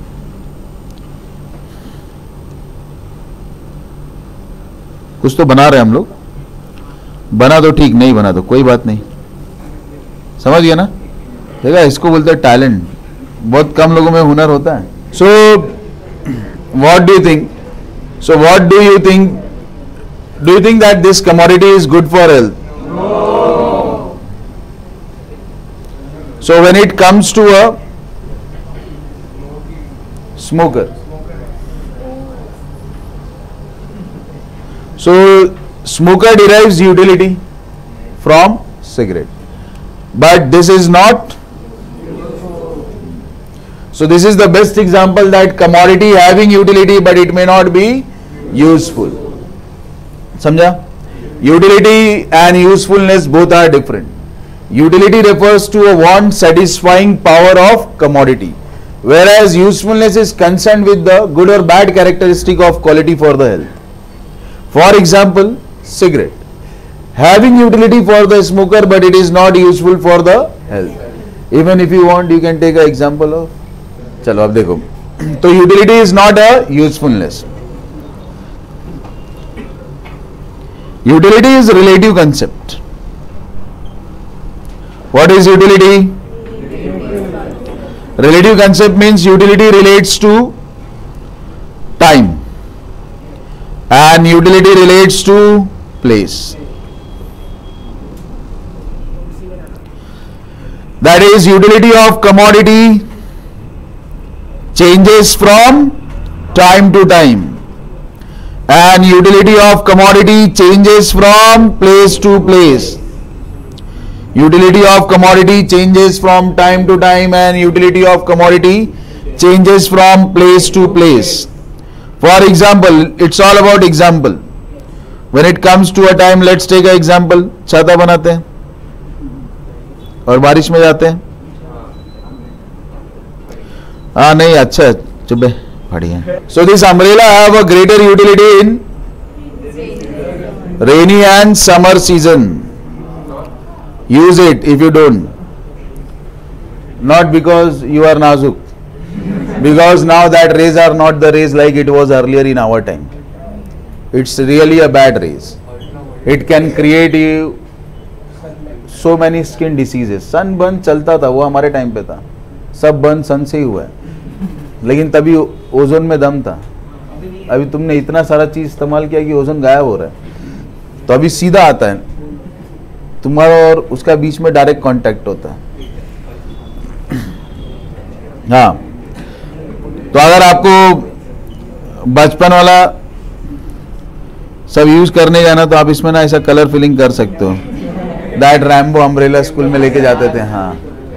कुछ तो बना रहे हैं हम लोग, बना तो ठीक, नहीं बना तो कोई बात नहीं, समझ गया ना? देखा, इसको बोलते हैं टैलेंट, बहुत कम लोगों में हुनर होता है। So what do you think, so what do you think, do you think that this commodity is good for health? So when it comes to a smoker, so smoker derives utility from cigarette, but this is not, so this is the best example that commodity having utility but it may not be useful. समझा? Utility and usefulness both are different. Utility refers to a want satisfying power of commodity, whereas usefulness is concerned with the good or bad characteristic of quality for the health. For example, cigarette having utility for the smoker but it is not useful for the health. Even if you want you can take an example of, चलो अब देखो, तो utility is not a usefulness. Utility is a relative concept. What is utility? Relative concept means utility relates to time and utility relates to place. That is, utility of commodity changes from time to time and utility of commodity changes from place to place. Utility of commodity changes from time to time and utility of commodity changes from place to place. For example, it's all about example. When it comes to a time, let's take an example. छाता बनाते हैं और बारिश में जाते हैं। हाँ नहीं, अच्छा चुप बढ़िया। So this umbrella have a greater utility in rainy and summer season. Use it if you don't. Not because you are nazuk. Because now that rays are not the rays like it was earlier in our time. It's really a bad rays. It can create you so many skin diseases. Sunburn चलता था, वो हमारे time पे था, सब burn सन से ही हुआ है, लेकिन तभी ओजोन में दम था। अभी तुमने इतना सारा चीज इस्तेमाल किया कि ओजोन गायब हो रहा है, तो अभी सीधा आता है तुम्हारा और उसका बीच में डायरेक्ट कांटेक्ट होता है। हाँ, तो अगर आपको बचपन वाला सब यूज करने जाना तो आप इसमें ना ऐसा कलर फिलिंग कर सकते हो। दैट रैम्बो अम्ब्रेला स्कूल में लेके जाते थे। हाँ,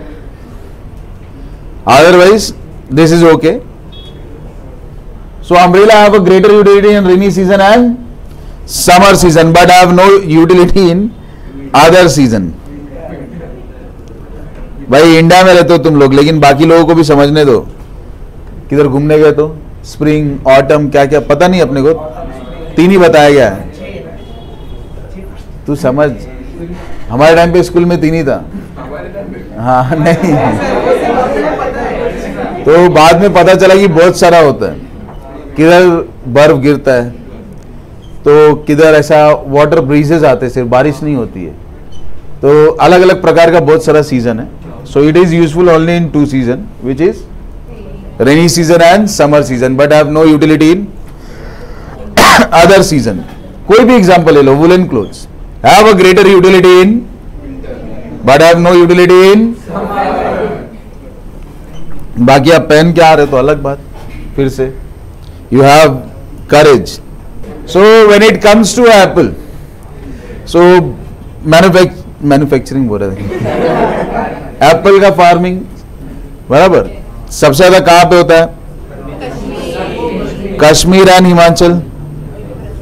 otherwise this is okay. So umbrella have a greater utility in rainy season and summer season but have no utility in other season. भाई इंडिया में रहते हो तुम लोग, लेकिन बाकी लोगों को भी समझने दो। किधर घूमने गए तो स्प्रिंग, ऑटम, क्या क्या पता नहीं, अपने को तीन ही बताया गया है। तू समझ, हमारे टाइम पे स्कूल में तीन ही था। हाँ नहीं, तो बाद में पता चला कि बहुत सारा होता है। किधर बर्फ गिरता है तो किधर ऐसा वाटर ब्रीजेस आते हैं, सिर्फ बारिश नहीं होती है। तो अलग अलग प्रकार का बहुत सारा सीजन है। So it is useful only in two season, which is rainy season and summer season, but have no utility in other season. कोई भी एग्जाम्पल ले लो, woolen clothes have a greater utility in but have no utility in. बाकी आप पहन के आ रहे तो अलग बात। फिर से you have courage. So when it comes to apple, so manufact manufacturing बोल रहे थे, एप्पल का फार्मिंग बराबर सबसे ज्यादा कहाँ पे होता है? कश्मीर एंड हिमाचल।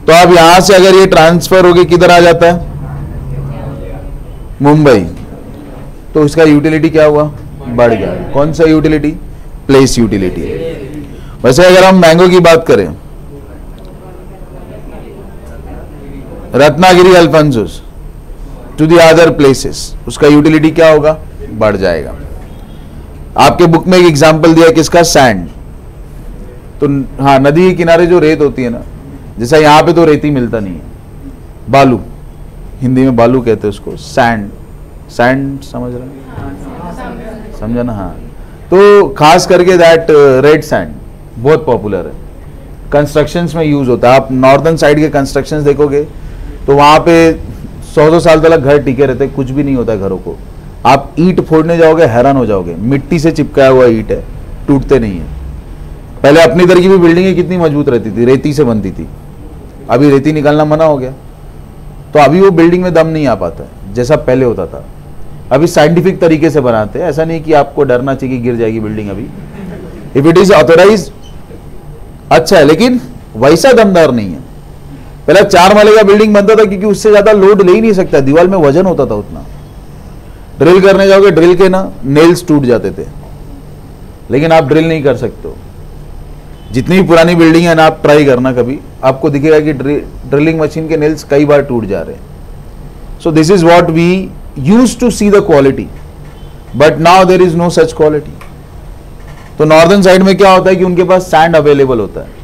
तो अब यहां से अगर ये ट्रांसफर होके किधर आ जाता है, मुंबई, तो इसका यूटिलिटी क्या हुआ, बढ़ गया। कौन सा यूटिलिटी, प्लेस यूटिलिटी। वैसे अगर हम मैंगो की बात करें, Ratnagiri alphonsos to the other places, उसका यूटिलिटी क्या होगा, बढ़ जाएगा। आपके बुक में एक एग्जांपल दिया किसका, सैंड। तो हाँ, नदी के किनारे जो रेत होती है ना, जैसा यहां पे तो रेती मिलता नहीं है, बालू, हिंदी में बालू कहते हैं उसको, सैंड। सैंड समझ रहे हैं, समझा ना। हाँ, तो खास करके दैट रेड सैंड बहुत पॉपुलर है, कंस्ट्रक्शंस में यूज होता है। आप नॉर्दर्न साइड के कंस्ट्रक्शंस देखोगे तो वहां पे सौ सौ साल तक घर टिके रहते, कुछ भी नहीं होता है घरों को। आप ईंट फोड़ने जाओगे हैरान हो जाओगे, मिट्टी से चिपकाया हुआ ईंट है, टूटते नहीं है। पहले अपनी तरह की भी बिल्डिंगें कितनी मजबूत रहती थी, रेती से बनती थी। अभी रेती निकालना मना हो गया, तो अभी वो बिल्डिंग में दम नहीं आ पाता है जैसा पहले होता था। अभी साइंटिफिक तरीके से बनाते हैं, ऐसा नहीं कि आपको डरना चाहिए कि गिर जाएगी बिल्डिंग। अभी इफ इट इज ऑथोराइज अच्छा है, लेकिन वैसा दमदार नहीं है। पहले चार माले का बिल्डिंग बनता था क्योंकि उससे ज्यादा लोड ले ही नहीं सकता, दीवार में वजन होता था उतना। ड्रिल करने जाओगे, ड्रिल के ना नेल्स टूट जाते थे, लेकिन आप ड्रिल नहीं कर सकते हो। जितनी भी पुरानी बिल्डिंग है ना, आप ट्राई करना कभी, आपको दिखेगा कि ड्रिलिंग मशीन के नेल्स कई बार टूट जा रहे हैं। So this is what we used to see the quality, but now there is no such quality. तो नॉर्दर्न साइड में क्या होता है कि उनके पास सैंड अवेलेबल होता है।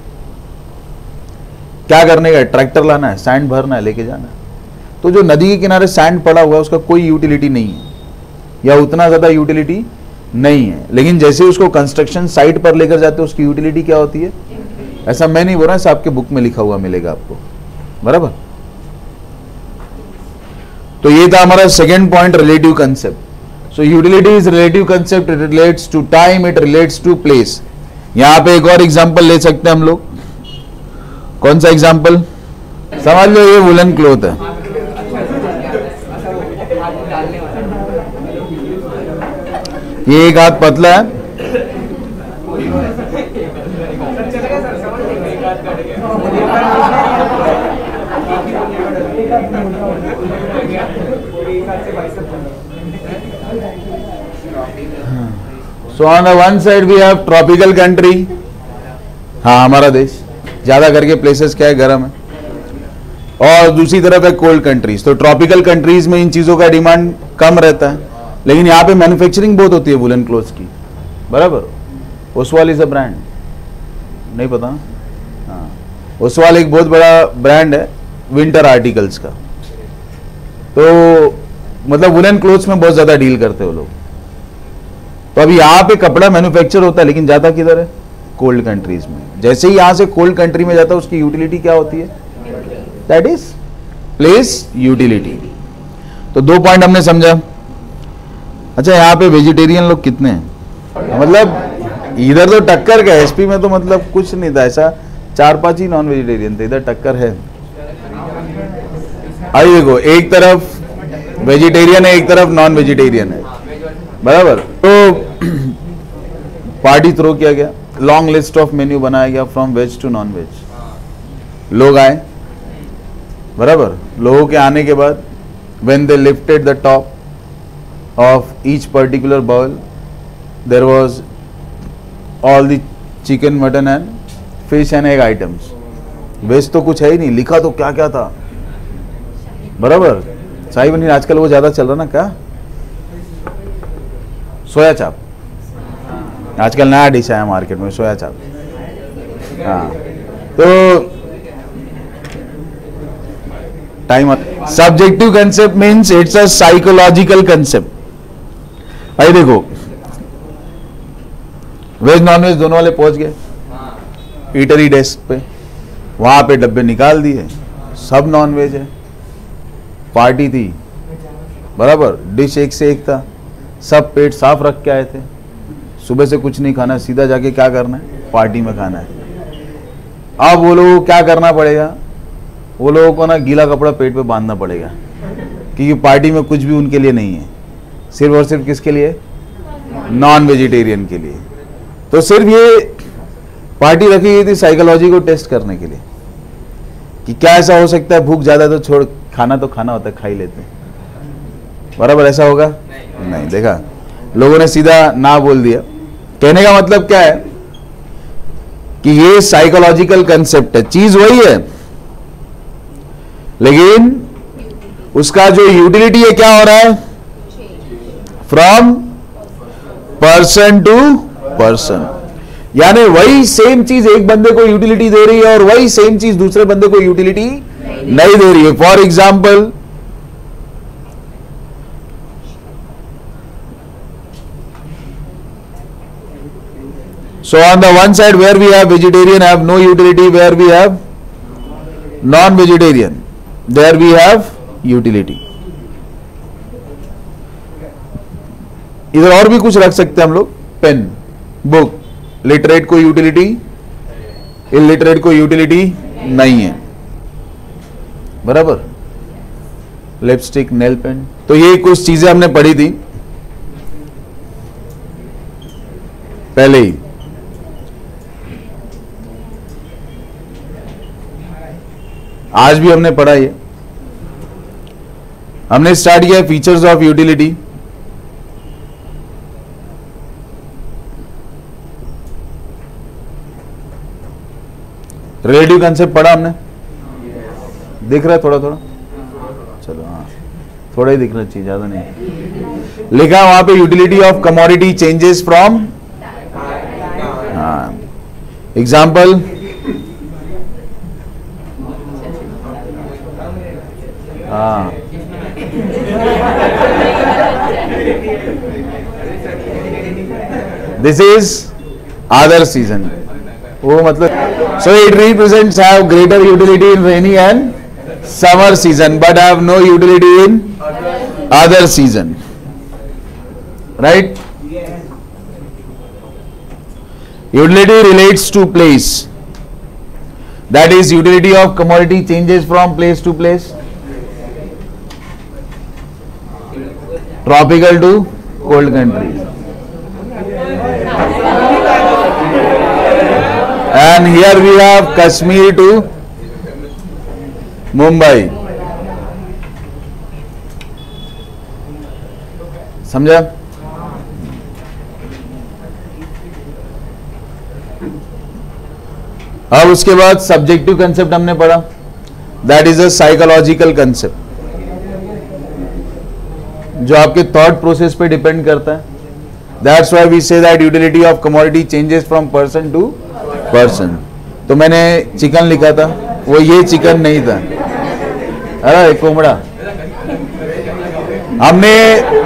क्या करने का, ट्रैक्टर लाना है, सैंड भरना है, लेके जाना है। तो जो नदी के किनारे सैंड पड़ा हुआ है उसका कोई यूटिलिटी नहीं है, या उतना ज्यादा यूटिलिटी नहीं है। लेकिन जैसे उसको कंस्ट्रक्शन साइट पर लेकर जाते हैं उसकी यूटिलिटी क्या होती है। ऐसा मैं नहीं बोल रहा, ऐसा आपके बुक में लिखा हुआ मिलेगा आपको, बराबर। तो ये था हमारा second point, relative concept. So utility is relative concept, it relates to time, it relates to place. यहां पे एक और एग्जांपल ले सकते हैं हम लोग। कौन सा एग्जांपल, समझ लो ये वुलन क्लॉथ है, ये एक हाथ पतला है, so on the one side we have tropical country, हाँ हमारा देश ज्यादा करके प्लेसेस क्या है, गर्म है, और दूसरी तरफ है कोल्ड कंट्रीज। तो ट्रॉपिकल कंट्रीज में इन चीजों का डिमांड कम रहता है, लेकिन यहाँ पे मैन्युफैक्चरिंग बहुत होती है वुलन क्लोथ्स की, बराबर। ओसवाल इज अ ब्रांड, नहीं पता, हाँ ओसवाल एक बहुत बड़ा ब्रांड है विंटर आर्टिकल्स का। तो मतलब वुलन क्लोथ्स में बहुत ज्यादा डील करते हो लोग। तो अभी यहाँ पे कपड़ा मैन्युफैक्चर होता है, लेकिन जाता किधर है, कोल्ड कंट्रीज में। जैसे ही यहाँ से कोल्ड कंट्री में जाता है उसकी यूटिलिटी क्या होती है, दैट इज प्लेस यूटिलिटी। तो दो पॉइंट हमने समझा। अच्छा, यहाँ पे वेजिटेरियन लोग कितने हैं, मतलब इधर तो टक्कर का, एसपी में तो मतलब कुछ नहीं था, ऐसा चार पांच ही नॉन वेजिटेरियन थे, इधर टक्कर है। आइए देखो, एक तरफ वेजिटेरियन है, एक तरफ नॉन वेजिटेरियन है, बराबर। तो पार्टी थ्रो किया गया, लॉन्ग लिस्ट ऑफ मेन्यू बनाया गया from veg to non veg. लोग आए, बराबर। लोगों के आने के बाद when they lifted the top of each particular bowl there was all the chicken, mutton and fish and egg items. Veg तो कुछ है ही नहीं, लिखा तो क्या क्या था, बराबर। शाही पनीर आजकल वो ज्यादा चल रहा ना, क्या सोया चाप, आजकल नया डिश आया मार्केट में, सोया चाप। हाँ, तो time subjective concept means it's a psychological concept. आइए देखो, वेज नॉन वेज दोनों वाले पहुंच गए ईटरी डेस्क पे, वहां पे डब्बे निकाल दिए, सब नॉन वेज है। पार्टी थी, बराबर, डिश एक से एक था, सब पेट साफ रख के आए थे। सुबह से कुछ नहीं खाना, सीधा जाके क्या करना है, पार्टी में खाना है। अब वो लोगों को क्या करना पड़ेगा, वो लोगों को ना गीला कपड़ा पेट पे बांधना पड़ेगा, क्योंकि पार्टी में कुछ भी उनके लिए नहीं है, सिर्फ और सिर्फ किसके लिए, नॉन वेजिटेरियन के लिए। तो सिर्फ ये पार्टी रखी गई थी साइकोलॉजी को टेस्ट करने के लिए कि क्या ऐसा हो सकता है भूख ज्यादा तो छोड़, खाना तो खाना होता है, खा ही लेते हैं, बराबर ऐसा होगा? नहीं, नहीं। देखा, लोगों ने सीधा ना बोल दिया। कहने का मतलब क्या है कि ये साइकोलॉजिकल कंसेप्ट है, चीज वही है, लेकिन उसका जो यूटिलिटी है क्या हो रहा है? फ्रॉम पर्सन टू पर्सन, यानी वही सेम चीज एक बंदे को यूटिलिटी दे रही है और वही सेम चीज दूसरे बंदे को यूटिलिटी नहीं दे रही है। For example, so on the one side where we have vegetarian have no utility, where we have non-vegetarian there we have utility. इधर और भी कुछ रख सकते हैं हम लोग, पेन, बुक, लिटरेट को यूटिलिटी, इलिटरेट को यूटिलिटी नहीं है, बराबर। लिपस्टिक, नेल पेन, तो ये कुछ चीजें हमने पढ़ी थी पहले ही। आज भी हमने पढ़ा ये, हमने स्टार्ट किया features of utility. Relative concept पढ़ा हमने, दिख रहा है थोड़ा थोड़ा, चलो हाँ थोड़ा ही दिख रहा चाहिए, ज्यादा नहीं। लिखा वहां पे utility of commodity changes from, हाँ एग्जाम्पल, हाँ दिस इज अदर सीजन, वो मतलब so it represents have greater utility in rainy and summer season but have no utility in other season, right. Utility relates to place, that is utility of commodity changes from place to place, tropical to cold countries, and here we have Kashmir to Mumbai, समझा? अब उसके बाद subjective concept हमने पढ़ा, that is a psychological concept जो आपके thought process पे depend करता है। That's why we say that utility of commodity changes from person to person. तो मैंने चिकन लिखा था, वो ये चिकन नहीं था, अरे कोमड़ा। हमने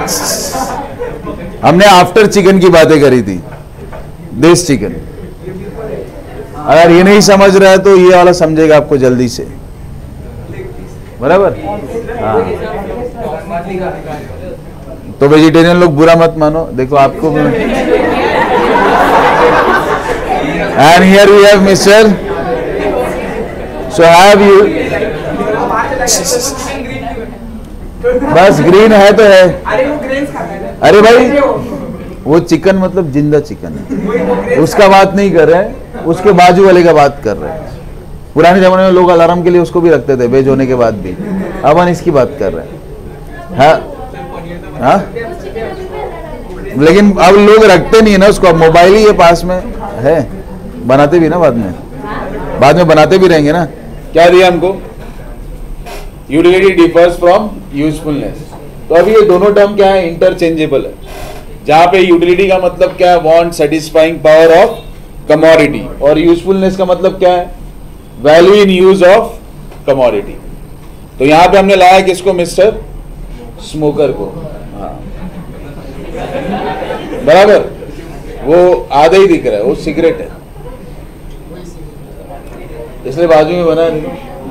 हमने आफ्टर चिकन की बातें करी थी, दिस चिकन। अगर ये नहीं समझ रहा है तो ये वाला समझेगा आपको जल्दी से, बराबर। हाँ, तो वेजिटेरियन लोग बुरा मत मानो, देखो आपको। And here we have mister, so have you, बस ग्रीन है तो है। अरे भाई वो चिकन मतलब जिंदा चिकन है, उसका बात नहीं कर रहे हैं, उसके बाजू वाले का बात कर रहे हैं। पुराने जमाने में लोग अलार्म के लिए उसको भी रखते थे वेज होने के बाद भी, अब हम इसकी बात कर रहे हैं। हाँ हाँ, लेकिन अब लोग रखते नहीं है ना उसको, अब मोबाइल ही है पास में है, बनाते भी ना बाद में, बाद में बनाते भी रहेंगे ना। क्या दिया हमको? Utility differs from usefulness. तो अभी ये दोनों टर्म क्या है? इंटरचेंजेबल है, जहां पे यूटिलिटी का मतलब क्या है? Want satisfying power of commodity, और यूजफुलनेस का मतलब क्या है? Value in use of commodity. तो यहां पे हमने लाया किसको? मिस्टर स्मोकर को। हाँ बराबर, वो आधा ही दिख रहा है, वो सिगरेट है, इसलिए बाजू में बना नहीं,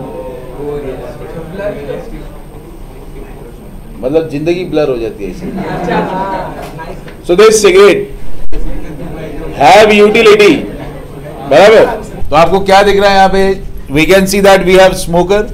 मतलब जिंदगी ब्लर हो जाती है इससे। So this cigarette have utility, बराबर। तो आपको क्या दिख रहा है यहाँ पे? We can see that we have smoker,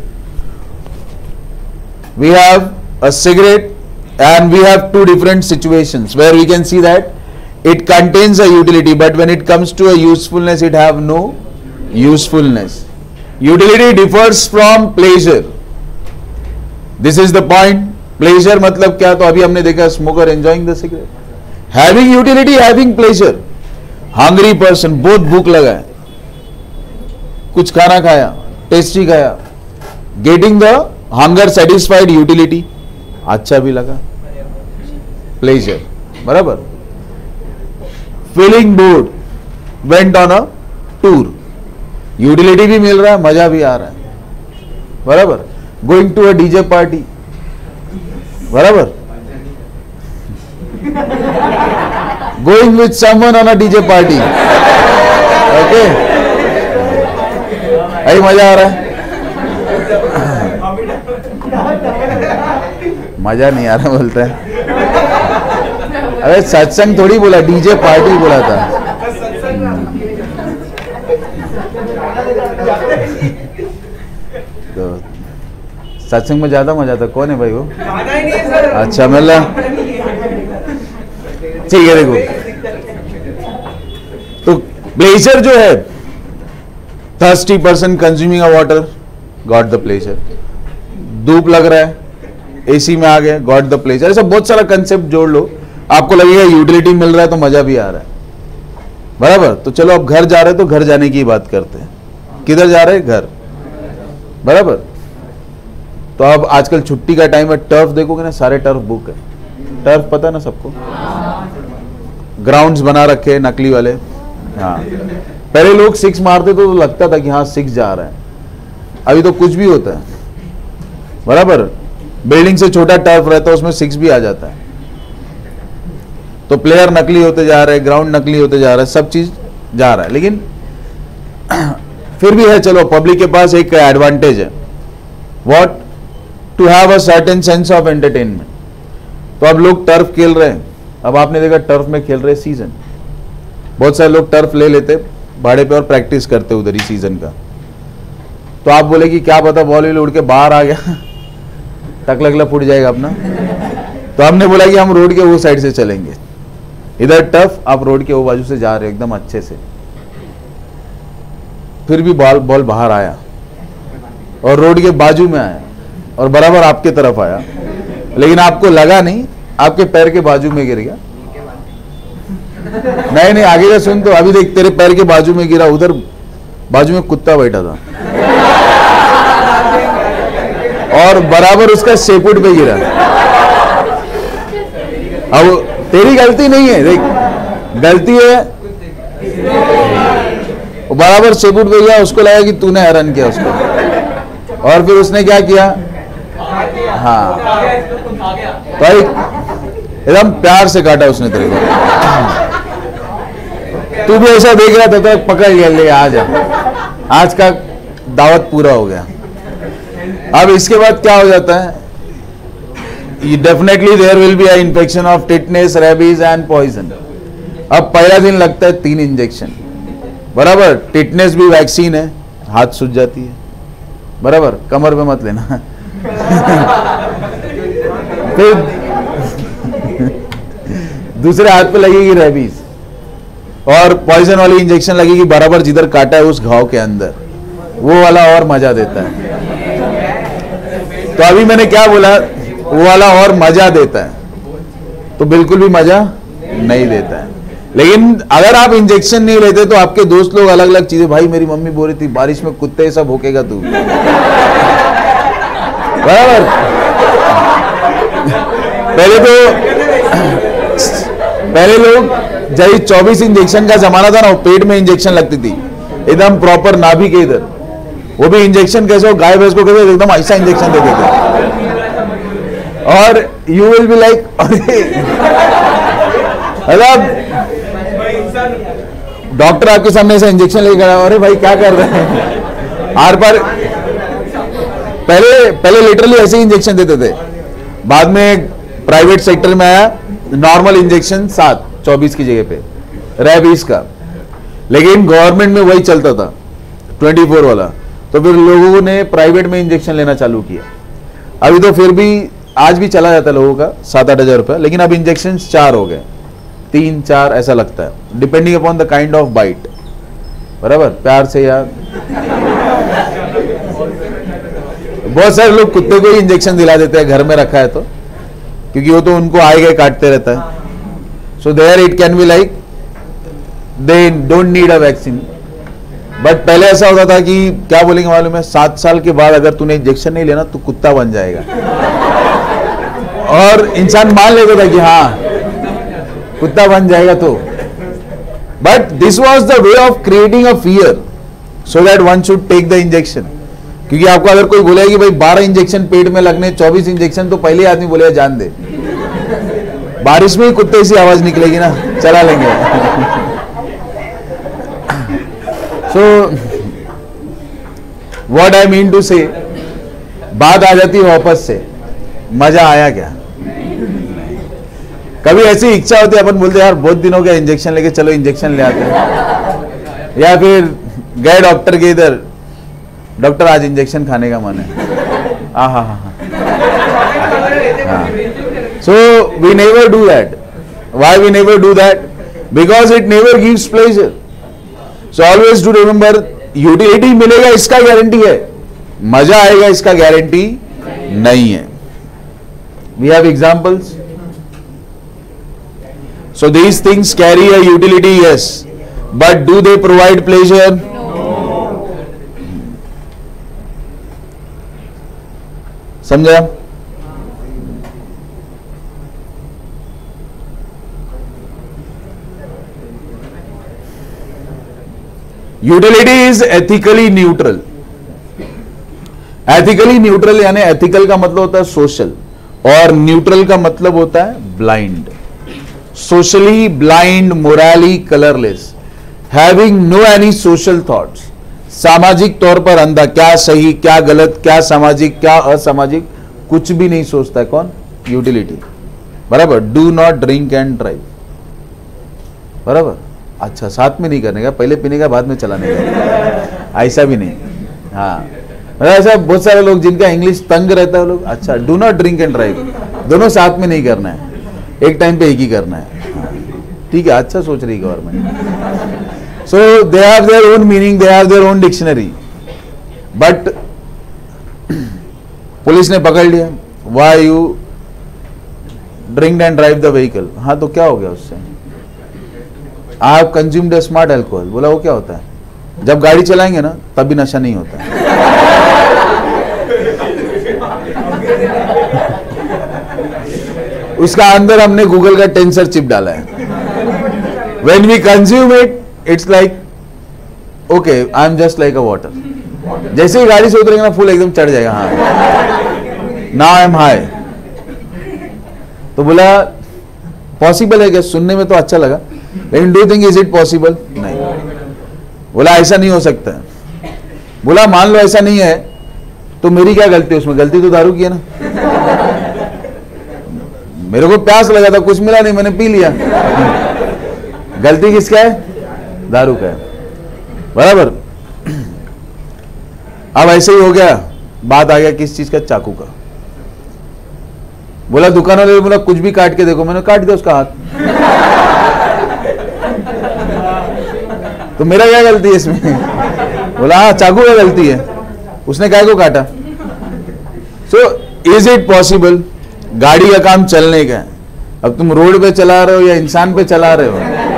we have a cigarette, and we have two different situations where we can see that it contains a utility, but when it comes to a usefulness it have no usefulness. Utility differs from pleasure, this is the point. Pleasure मतलब क्या, तो अभी हमने देखा smoker enjoying the cigarette, having utility, having pleasure. Hungry person, बहुत भूख लगा है, कुछ खाना खाया, टेस्टी खाया, getting the hunger satisfied, utility, अच्छा भी लगा, प्लेजर, बराबर। Feeling bored, went on a tour, utility भी मिल रहा है, मजा भी आ रहा है, बराबर। Going to a DJ party, बराबर। Going with someone on a DJ party, okay, अभी मजा आ रहा है, मजा नहीं आ रहा बोलता है। अरे सत्संग थोड़ी बोला, डीजे पार्टी बोला था। तो सत्संग में ज्यादा मजा आता, कौन है भाई वो? अच्छा मतलब ठीक है। देखो तो प्लेजर जो है, thirsty person consuming a water, got the pleasure. धूप लग रहा है, एसी में आ गए, गॉट द प्लेजर। ऐसा बहुत सारा कंसेप्ट जोड़ लो, आपको लगेगा यूटिलिटी मिल रहा है तो मजा भी आ रहा है, बराबर। तो चलो अब घर जा रहे हैं तो घर जाने की बात करते हैं। किधर जा रहे हैं? घर, बराबर। तो अब आजकल छुट्टी का टाइम है, टर्फ देखोगे ना, सारे टर्फ बुक है। टर्फ पता है ना सबको, ग्राउंड्स बना रखे नकली वाले। हाँ, पहले लोग सिक्स मारते तो लगता था कि हाँ सिक्स जा रहा है, अभी तो कुछ भी होता है, बराबर। बिल्डिंग से छोटा टर्फ रहता है, उसमें सिक्स भी आ जाता है। तो प्लेयर नकली होते जा रहे हैं, ग्राउंड नकली होते जा रहा है, सब चीज जा रहा है। लेकिन फिर भी है, चलो पब्लिक के पास एक एडवांटेज है, what, to have a certain sense of entertainment. तो अब लोग टर्फ खेल रहे हैं, अब आपने देखा टर्फ में खेल रहे सीजन, बहुत सारे लोग टर्फ ले लेते भाड़े पे और प्रैक्टिस करते उधर ही सीजन का। तो आप बोले कि क्या पता बॉल उड़ के बाहर आ गया, टकलकला फूट जाएगा अपना। तो हमने बोला कि हम रोड के वो साइड से चलेंगे, इधर टफ, आप रोड के वो बाजू से जा रहे हो एकदम अच्छे से। फिर भी बॉल बॉल बाहर आया और रोड के बाजू में आया और बराबर आपके तरफ आया, लेकिन आपको लगा नहीं, आपके पैर के बाजू में गिर गया। नहीं नहीं आगे का सुन, तो अभी देख, तेरे पैर के बाजू में गिरा, उधर बाजू में कुत्ता बैठा था और बराबर उसका शेपुट पे गिरा। अब तेरी गलती नहीं है, देख गलती है, बराबर शेपुट पे गया, उसको लगा कि तूने हैरान किया उसको, और फिर उसने क्या किया, हाँ भाई एकदम प्यार से काटा उसने तेरे को। तू भी ऐसा देख रहा था तो पकड़ लिया, ले आ जा, आज का दावत पूरा हो गया। अब इसके बाद क्या हो जाता है, definitely there will be a infection of tetanus, rabies and poison. अब पहला दिन लगता है तीन इंजेक्शन, बराबर। टिटनेस भी वैक्सीन है, हाथ सूज जाती है, बराबर, कमर पे मत लेना। फिर दूसरे हाथ पे लगेगी रेबीज, और पॉइजन वाली इंजेक्शन लगेगी बराबर जिधर काटा है उस घाव के अंदर, वो वाला और मजा देता है। तो अभी मैंने क्या बोला, वो वाला और मजा देता है, तो बिल्कुल भी मजा नहीं देता है। लेकिन अगर आप इंजेक्शन नहीं लेते तो आपके दोस्त लोग अलग अलग चीजें, भाई मेरी मम्मी बोल रही थी बारिश में कुत्ते सब भोकेगा तू, बराबर। पहले तो पहले लोग जब चौबीस इंजेक्शन का जमाना था ना, वो पेट में इंजेक्शन लगती थी एकदम प्रॉपर नाभि के इधर, वो भी इंजेक्शन कैसे हो, गाय भैंस को कैसे एकदम ऐसा इंजेक्शन देते थे, और यू विल बी लाइक, मतलब डॉक्टर आपके सामने ऐसा इंजेक्शन लेकर आया, अरे भाई क्या कर रहे हैं, आर पार। पहले पहले लिटरली ऐसे ही इंजेक्शन देते थे, बाद में प्राइवेट सेक्टर में आया नॉर्मल इंजेक्शन सात चौबीस की जगह पे रेबीज का, लेकिन गवर्नमेंट में वही चलता था ट्वेंटी फोर वाला, तो फिर लोगों ने प्राइवेट में इंजेक्शन लेना चालू किया। अभी तो फिर भी आज भी चला जाता है लोगों का सात आठ हजार रुपया, लेकिन अब इंजेक्शन चार हो गए, तीन चार ऐसा लगता है, depending upon the kind of bite, बराबर, प्यार से या बहुत सारे लोग कुत्ते को ही इंजेक्शन दिला देते हैं घर में रखा है तो, क्योंकि वो तो उनको आए गए काटते रहता है। So there it can be like they don't need a vaccine. But पहले ऐसा होता था कि क्या बोलेंगे मालूम है, सात साल के बाद अगर तूने इंजेक्शन नहीं लेना तो कुत्ता बन जाएगा, और इंसान मान लेता था कि हाँ कुत्ता बन जाएगा तो। But this was the way of creating a fear so that one should take the injection. क्योंकि आपको अगर कोई बोलेगा कि भाई बारह इंजेक्शन पेट में लगने, चौबीस इंजेक्शन, तो पहले आदमी बोलेगा जान दे। बारिश में ही कुत्ते से आवाज निकलेगी ना, चला लेंगे। So what I mean to say, बात आ जाती है वापस से, मजा आया क्या? कभी ऐसी इच्छा होती है, अपन बोलते हैं यार बहुत दिन हो गया इंजेक्शन लेके, चलो इंजेक्शन ले आते हैं। या फिर गए डॉक्टर के इधर, डॉक्टर आज इंजेक्शन खाने का मन है। हाँ हाँ हाँ हाँ। So we never do that. Why we never do that? Because it never gives pleasure. So always do remember, utility मिलेगा इसका गारंटी है, मजा आएगा इसका गारंटी नहीं है। We have examples. So these things carry a utility, yes, but do they provide pleasure? No. समझा? Utility is ethically neutral. Ethically neutral यानी ethical का मतलब होता है social, और neutral का मतलब होता है blind. Socially blind, morally colorless, having no any social thoughts, सामाजिक तौर पर अंधा, क्या सही क्या गलत, क्या सामाजिक क्या असामाजिक, कुछ भी नहीं सोचता है। कौन? यूटिलिटी। बराबर। Do not drink and drive. बराबर। अच्छा, साथ में नहीं करने का, पहले पीने का बाद में चलाने का, ऐसा भी नहीं। हाँ, मतलब ऐसा बहुत सारे लोग जिनका इंग्लिश तंग रहता है, लोग अच्छा do not drink and drive, दोनों साथ में नहीं करना है, एक टाइम पे एक ही करना है। ठीक है, अच्छा सोच रही government. So they have their own meaning, they have their own dictionary. But police ने पकड़ लिया, why you drink and drive the vehicle. हाँ, तो क्या हो गया उससे? आप कंज्यूम्ड स्मार्ट अल्कोहल। बोला वो क्या होता है? जब गाड़ी चलाएंगे ना तब भी नशा नहीं होता है। उसका अंदर हमने गूगल का टेंसर चिप डाला है। When we consume it, it's like okay, I'm just like a water. जैसे ही गाड़ी से उतरेंगे ना फुल एकदम चढ़ जाएगा। हाँ, now I'm high। तो बोला पॉसिबल है क्या? सुनने में तो अच्छा लगा, लेकिन do think is it possible? नहीं। बोला ऐसा नहीं हो सकता। बोला मान लो ऐसा नहीं है तो मेरी क्या गलती है उसमें? गलती तो दारू की है ना। मेरे को प्यास लगा था, कुछ मिला नहीं, मैंने पी लिया। गलती किसका है? दारू का है। बराबर। अब ऐसे ही हो गया, बात आ गया किस चीज का? चाकू का। बोला दुकान वाले, बोला कुछ भी काट के देखो। मैंने काट दिया उसका हाथ। तो मेरा क्या गलती है इसमें? बोला हाँ चाकू का गलती है, उसने काय को काटा। So is it possible? गाड़ी का काम चलने का है, अब तुम रोड पे चला रहे हो या इंसान पे चला रहे हो?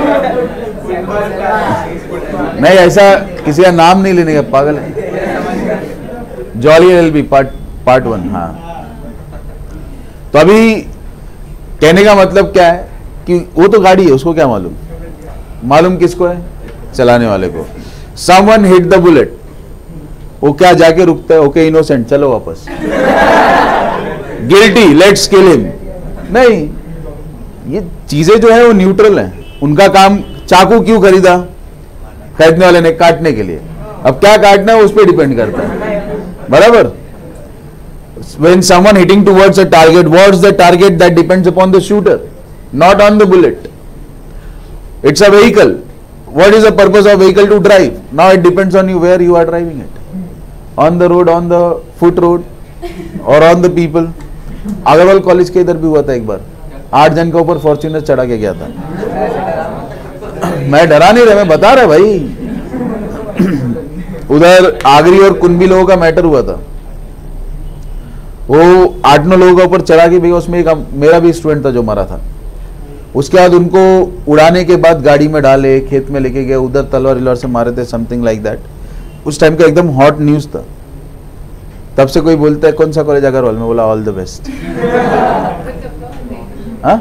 नहीं, ऐसा किसी का नाम नहीं लेने का, पागल है। Jolly LLB part part one. हाँ, तो अभी कहने का मतलब क्या है कि वो तो गाड़ी है, उसको क्या मालूम? मालूम किसको है? चलाने वाले को। समवन हिट द बुलेट, वो क्या जाके रुकता है? ओके इनोसेंट, चलो वापस। Guilty, let's kill him. नहीं, ये चीजें जो है वो न्यूट्रल हैं। उनका काम, चाकू क्यों खरीदा खरीदने वाले ने? काटने के लिए। अब क्या काटना है उस पर डिपेंड करता है। बराबर। When someone hitting towards a target, what's the target? That depends upon the shooter, not on the bullet. It's a vehicle. What is the purpose of vehicle? To drive. Now it depends on you where you are driving it. On the road, on the foot road, or on the people. Agarwal college के इधर भी हुआ था एक बार, आठ जन के ऊपर फॉर्च्यूनर चढ़ा के गया था। मैं डरा नहीं रहा, मैं बता रहा भाई। उधर आगरी और कुंभी लोगों का मैटर हुआ था। वो आठ नौ लोगों के ऊपर चढ़ा के, भैया उसमें एक मेरा भी स्टूडेंट था जो मरा था। उसके बाद उनको उड़ाने के बाद गाड़ी में डाले, खेत में लेके गए, उधर तलवार इलवार से मारे थे, समथिंग लाइक दैट। उस टाइम का एकदम हॉट न्यूज था। तब से कोई बोलता है कौन सा कॉलेज अग्रवाल में, बोला ऑल द बेस्ट। हाँ,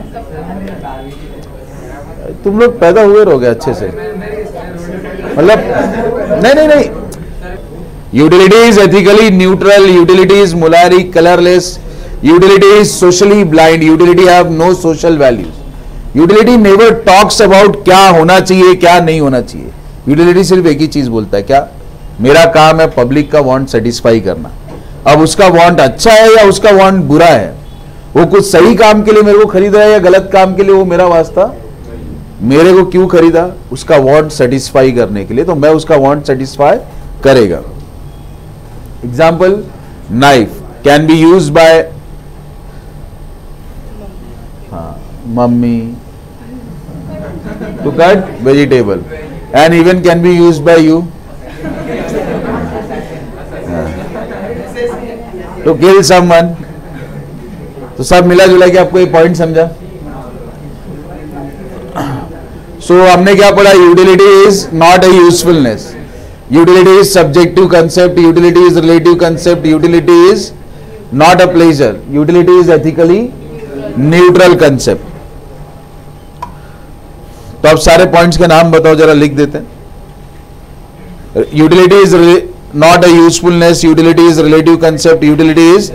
तुम लोग पैदा हुए रहोगे अच्छे से, मतलब नहीं नहीं नहीं। Utility is ethically neutral, utility is morally colourless, utility is socially blind, utility have no social values. Utility never talks about क्या होना चाहिए क्या नहीं होना चाहिए। यूटिलिटी सिर्फ एक ही चीज बोलता है, क्या मेरा काम है पब्लिक का वांट सेटिस्फाई करना। अब उसका वांट अच्छा है या उसका वांट बुरा है, वो कुछ सही काम के लिए मेरे को खरीद रहा है या गलत काम के लिए, वो मेरा वास्ता। मेरे को क्यों खरीदा, उसका वांट सेटिस्फाई करने के लिए, तो मैं उसका वांट सेटिस्फाई करेगा। Example, knife can be use by mummy to cut vegetable and even can be use by you to kill someone. तो सब मिला जुला के आपको ये पॉइंट समझा। सो so, हमने क्या पढ़ा, utility is not a usefulness, utility is subjective concept, utility is relative concept, utility is not a pleasure, utility is ethically neutral concept. तो अब सारे पॉइंट्स के नाम बताओ जरा, लिख देते हैं। Utility is not a usefulness, utility is relative concept, utility is,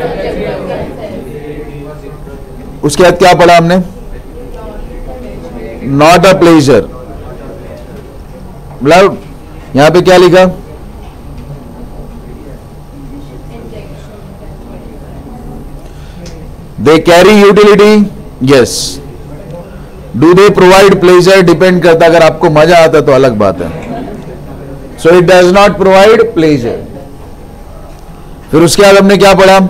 उसके बाद क्या पढ़ा हमने, नॉट अ प्लेजर। मतलब यहां पे क्या लिखा, they carry utility, yes. Do they provide pleasure, depend करता, अगर आपको मजा आता तो अलग बात है। So it does not provide pleasure. फिर उसके बाद हमने क्या पढ़ा,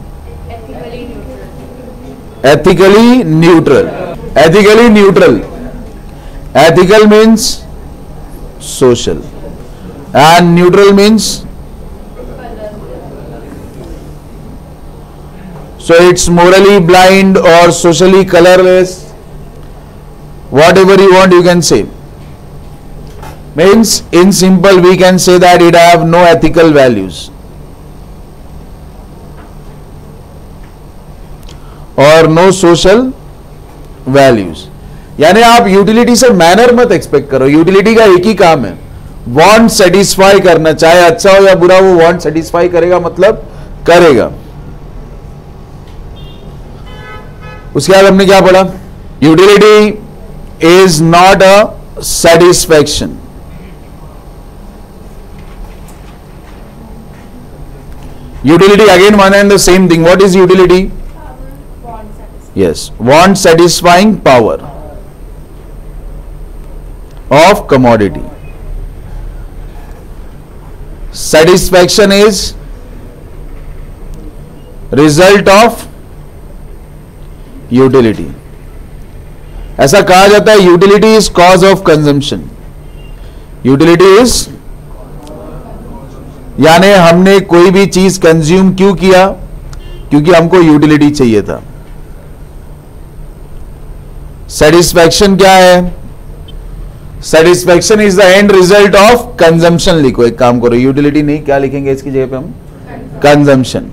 ethically neutral. Ethically neutral, ethical means social and neutral means, so it's morally blind or socially colorless, whatever you want you can say. Means in simple we can say that it have no ethical values or no social values। यानी आप utility से manner मत expect करो। Utility का एक ही काम है, want satisfy करना, चाहे अच्छा हो या बुरा, वो वांट सेटिस्फाई करेगा, मतलब करेगा। उसके बाद हमने क्या पढ़ा, utility is not a satisfaction. Utility again one and the same thing. What is utility? Yes, want satisfying power of commodity. Satisfaction is result of utility. ऐसा कहा जाता है utility is cause of consumption. Utility is, यानी हमने कोई भी चीज consume क्यों किया, क्योंकि हमको यूटिलिटी चाहिए था। सेटिस्फैक्शन क्या है? Satisfaction is the end result of consumption. लिखो, एक काम करो, यूटिलिटी नहीं, क्या लिखेंगे इसकी जगह पे हम, consumption.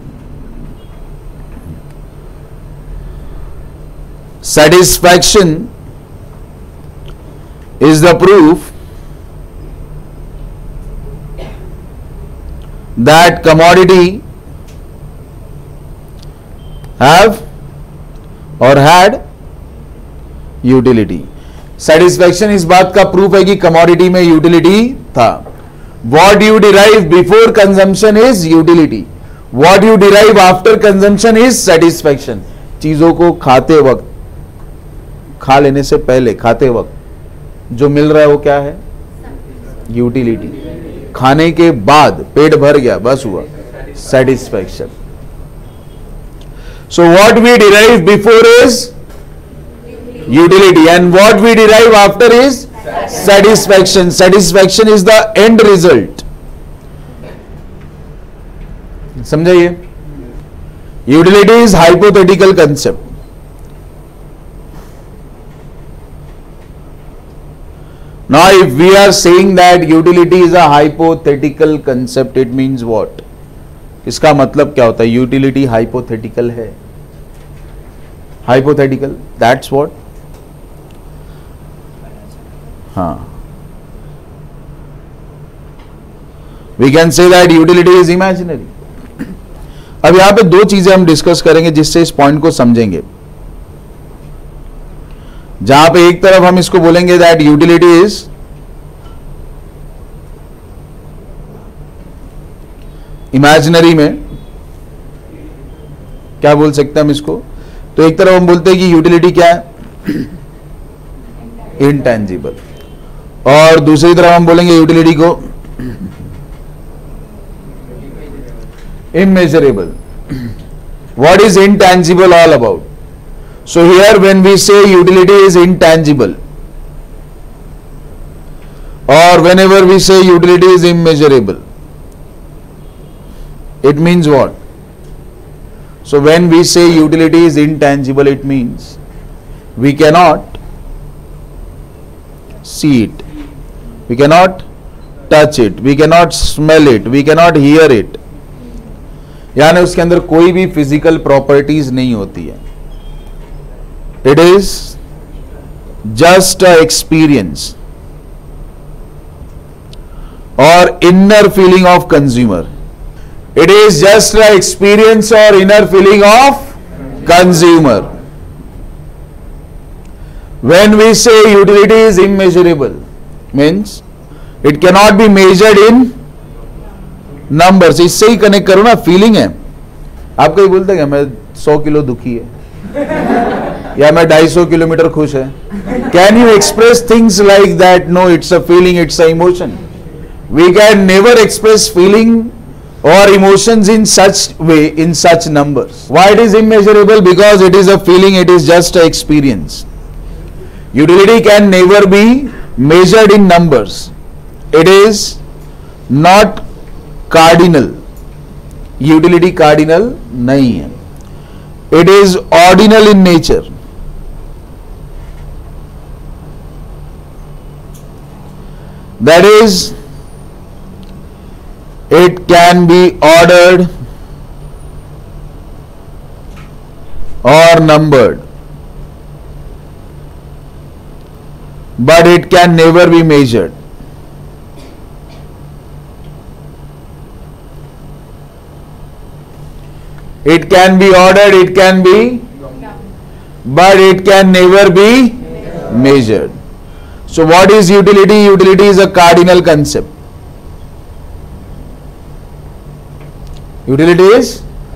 Satisfaction is the proof that commodity have or had utility. Satisfaction इस बात का प्रूफ है कि कमोडिटी में यूटिलिटी था। What you derive before consumption is utility, what you derive after consumption is satisfaction. चीजों को खाते वक्त, खा लेने से पहले, खाते वक्त जो मिल रहा है वो क्या है, यूटिलिटी। खाने के बाद पेट भर गया, बस हुआ satisfaction. So what we derive before is utility and what we derive after is satisfaction. Satisfaction is the end result. समझाइए। Utility is hypothetical concept. Now, if we are saying that utility is a hypothetical concept, it means what? इसका मतलब क्या होता है? Utility hypothetical है. Hypothetical, that's what? हाँ. We can say that utility is imaginary. अब यहां पे दो चीजें हम डिस्कस करेंगे जिससे इस पॉइंट को समझेंगे. जहां पे एक तरफ हम इसको बोलेंगे दैट यूटिलिटी इज इमेजिनरी, में क्या बोल सकते हैं हम इसको? तो एक तरफ हम बोलते हैं कि यूटिलिटी क्या है? इनटेंजिबल. और दूसरी तरफ हम बोलेंगे यूटिलिटी को immeasurable. What is intangible all about? So here when we say utility is intangible, or whenever we say utility is immeasurable, it means what? So when we say utility is intangible, it means we cannot see it, we cannot touch it, we cannot smell it, we cannot hear it. यानी उसके अंदर कोई भी physical properties नहीं होती है. It is just a experience or inner feeling of consumer. It is just a experience or inner feeling of consumer. When we say utility is immeasurable means it cannot be measured in numbers. इससे ही connect करो ना, feeling है. आप कहीं बोलते हैं मैं सौ किलो दुखी है या मैं ढाई सौ किलोमीटर खुश है. Can you express things like that? No, it's a feeling, it's a emotion. We can never express feeling or emotions in such way, in such numbers. Why it is immeasurable? Because it is a feeling, it is just a experience. Utility can never be measured in numbers. It is not cardinal. Utility cardinal नहीं है. It is ordinal in nature. That is it can be ordered और numbered, but it can never be measured. It can be ordered, it can be, but it can never be measured. So what is utility? Utility is a cardinal concept. Utility is,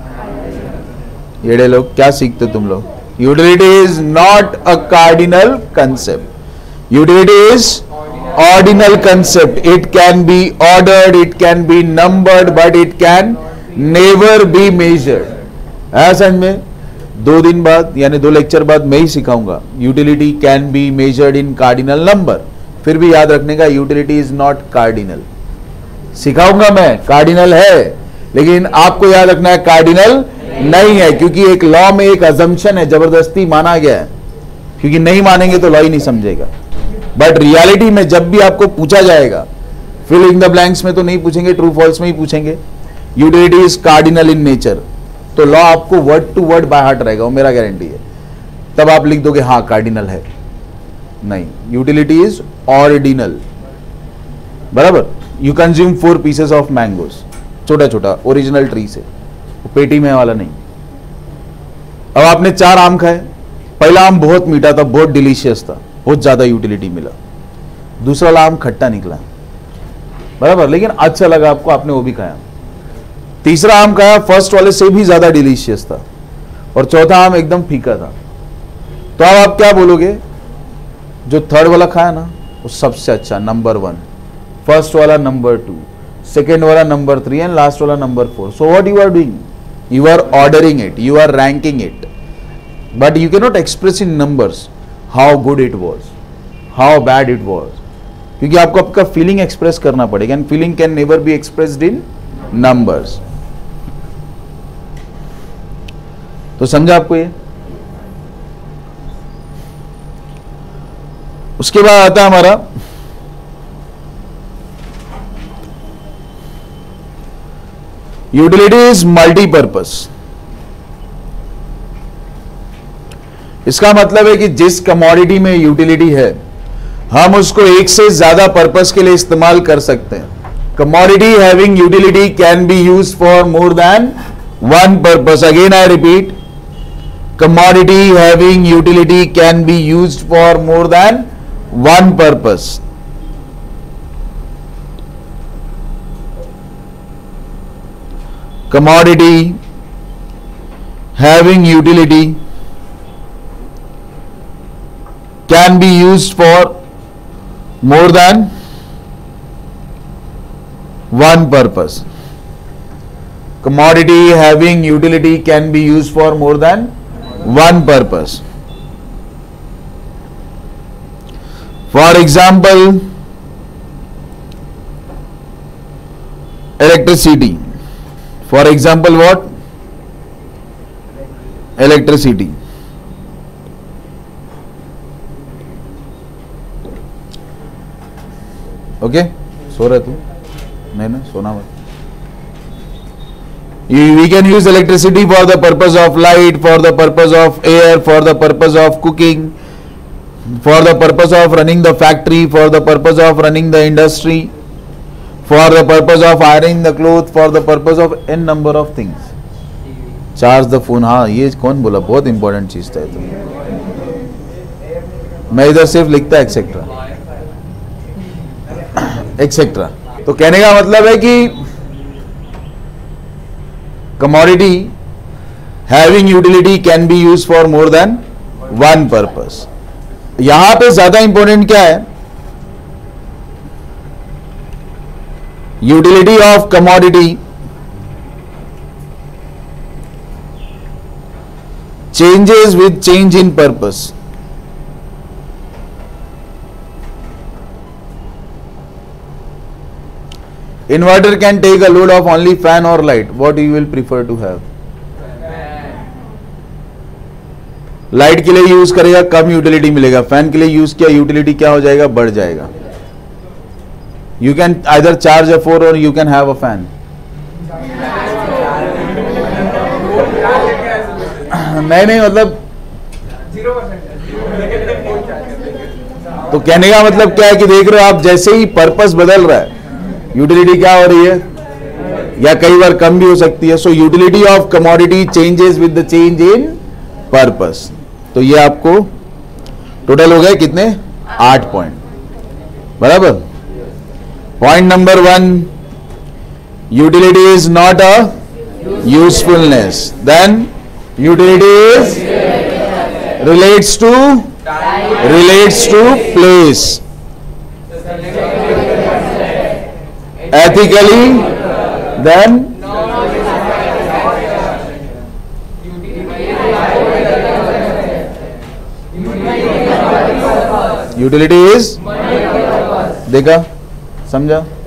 ये लोग क्या सीखते तुम लोग? Utility is not a cardinal concept. Utility is ordinal concept. It can be ordered, it can be numbered, but it can never be measured. ऐसा में दो दिन बाद यानी दो लेक्चर बाद मैं ही सिखाऊंगा utility can be measured in cardinal number. फिर भी याद रखने का यूटिलिटी इज नॉट कार्डिनल. सिखाऊंगा मैं, कार्डिनल है, लेकिन आपको याद रखना है कार्डिनल नहीं है, क्योंकि एक लॉ में एक अजम्पशन है, जबरदस्ती माना गया है, क्योंकि नहीं मानेंगे तो लॉ ही नहीं समझेगा. बट रियलिटी में जब भी आपको पूछा जाएगा, फिल इन द ब्लैंक्स में तो नहीं पूछेंगे, ट्रू फॉल्स में ही पूछेंगे. Utility is cardinal in nature, तो लॉ आपको word to word by heart रहेगा, वो मेरा गारंटी है. तब आप लिख दोगे हाँ कार्डिनल है. नहीं, यूटिलिटी इज ऑर्डिनल. बराबर. You consume four pieces of mangoes, छोटा छोटा ओरिजिनल ट्री से, वो पेटी में वाला नहीं. अब आपने चार आम खाए, पहला आम बहुत मीठा था, बहुत डिलीशियस था, बहुत ज्यादा यूटिलिटी मिला. दूसरा वाला आम खट्टा निकला, बराबर, लेकिन अच्छा लगा आपको, आपने वो भी खाया. तीसरा आम खाया, फर्स्ट वाले से भी ज्यादा डिलीशियस था, और चौथा आम एकदम फीका था. तो अब आप क्या बोलोगे? जो थर्ड वाला खाया ना वो सबसे अच्छा, नंबर वन. फर्स्ट वाला नंबर टू, सेकेंड वाला नंबर थ्री, एंड लास्ट वाला number four. So what you are doing? You are ordering it, you are ranking it, but you can not express in numbers how good it was, how bad it was, क्योंकि आपको आपका feeling express करना पड़ेगा, and feeling can never be expressed in numbers. तो समझा आपको ये? उसके बाद आता है हमारा यूटिलिटी इज मल्टीपर्पस। इसका मतलब है कि जिस कमोडिटी में यूटिलिटी है हम उसको एक से ज्यादा पर्पस के लिए इस्तेमाल कर सकते हैं। Commodity having utility can be used for more than one purpose. Again I repeat, commodity having utility can be used for more than one purpose. commodity having utility can be used for more than one purpose. Commodity having utility can be used for more than one purpose. For example, electricity. For example, what? Electricity. Okay? सो रहा तू? नहीं ना, सोना मत. We can use electricity for the purpose of light, for the purpose of air, for the purpose of cooking, for the purpose of running the factory, for the purpose of running the industry, for the purpose of ironing the clothes, for the purpose of n number of things. Charge the phone. हाँ, ये कौन बोला? बहुत important चीज था तुम. मैं इधर सिर्फ लिखता एक्सेट्रा एक्सेट्रा. तो कहने का मतलब है कि commodity having utility can be use for more than one purpose. यहां पे ज्यादा इंपॉर्टेंट क्या है? Utility of commodity changes with change in purpose. Inverter can take a load of only fan or light. What you will prefer to have? Light के लिए use करेगा, कम utility मिलेगा. Fan के लिए यूज किया, यूटिलिटी क्या हो जाएगा? बढ़ जाएगा. You can either charge a four or you can have a fan. नहीं नहीं मतलब तो कहने का मतलब क्या है कि देख रहे हो आप, जैसे ही पर्पस बदल रहा है यूटिलिटी क्या हो रही है, या कई बार कम भी हो सकती है. So utility of commodity changes with the change in purpose. तो ये आपको टोटल हो गए कितने? आठ पॉइंट. बराबर. Point number one, utility is not a usefulness. Then utility is relates to relates to place. Ethically, then utility is, देखा, समझा?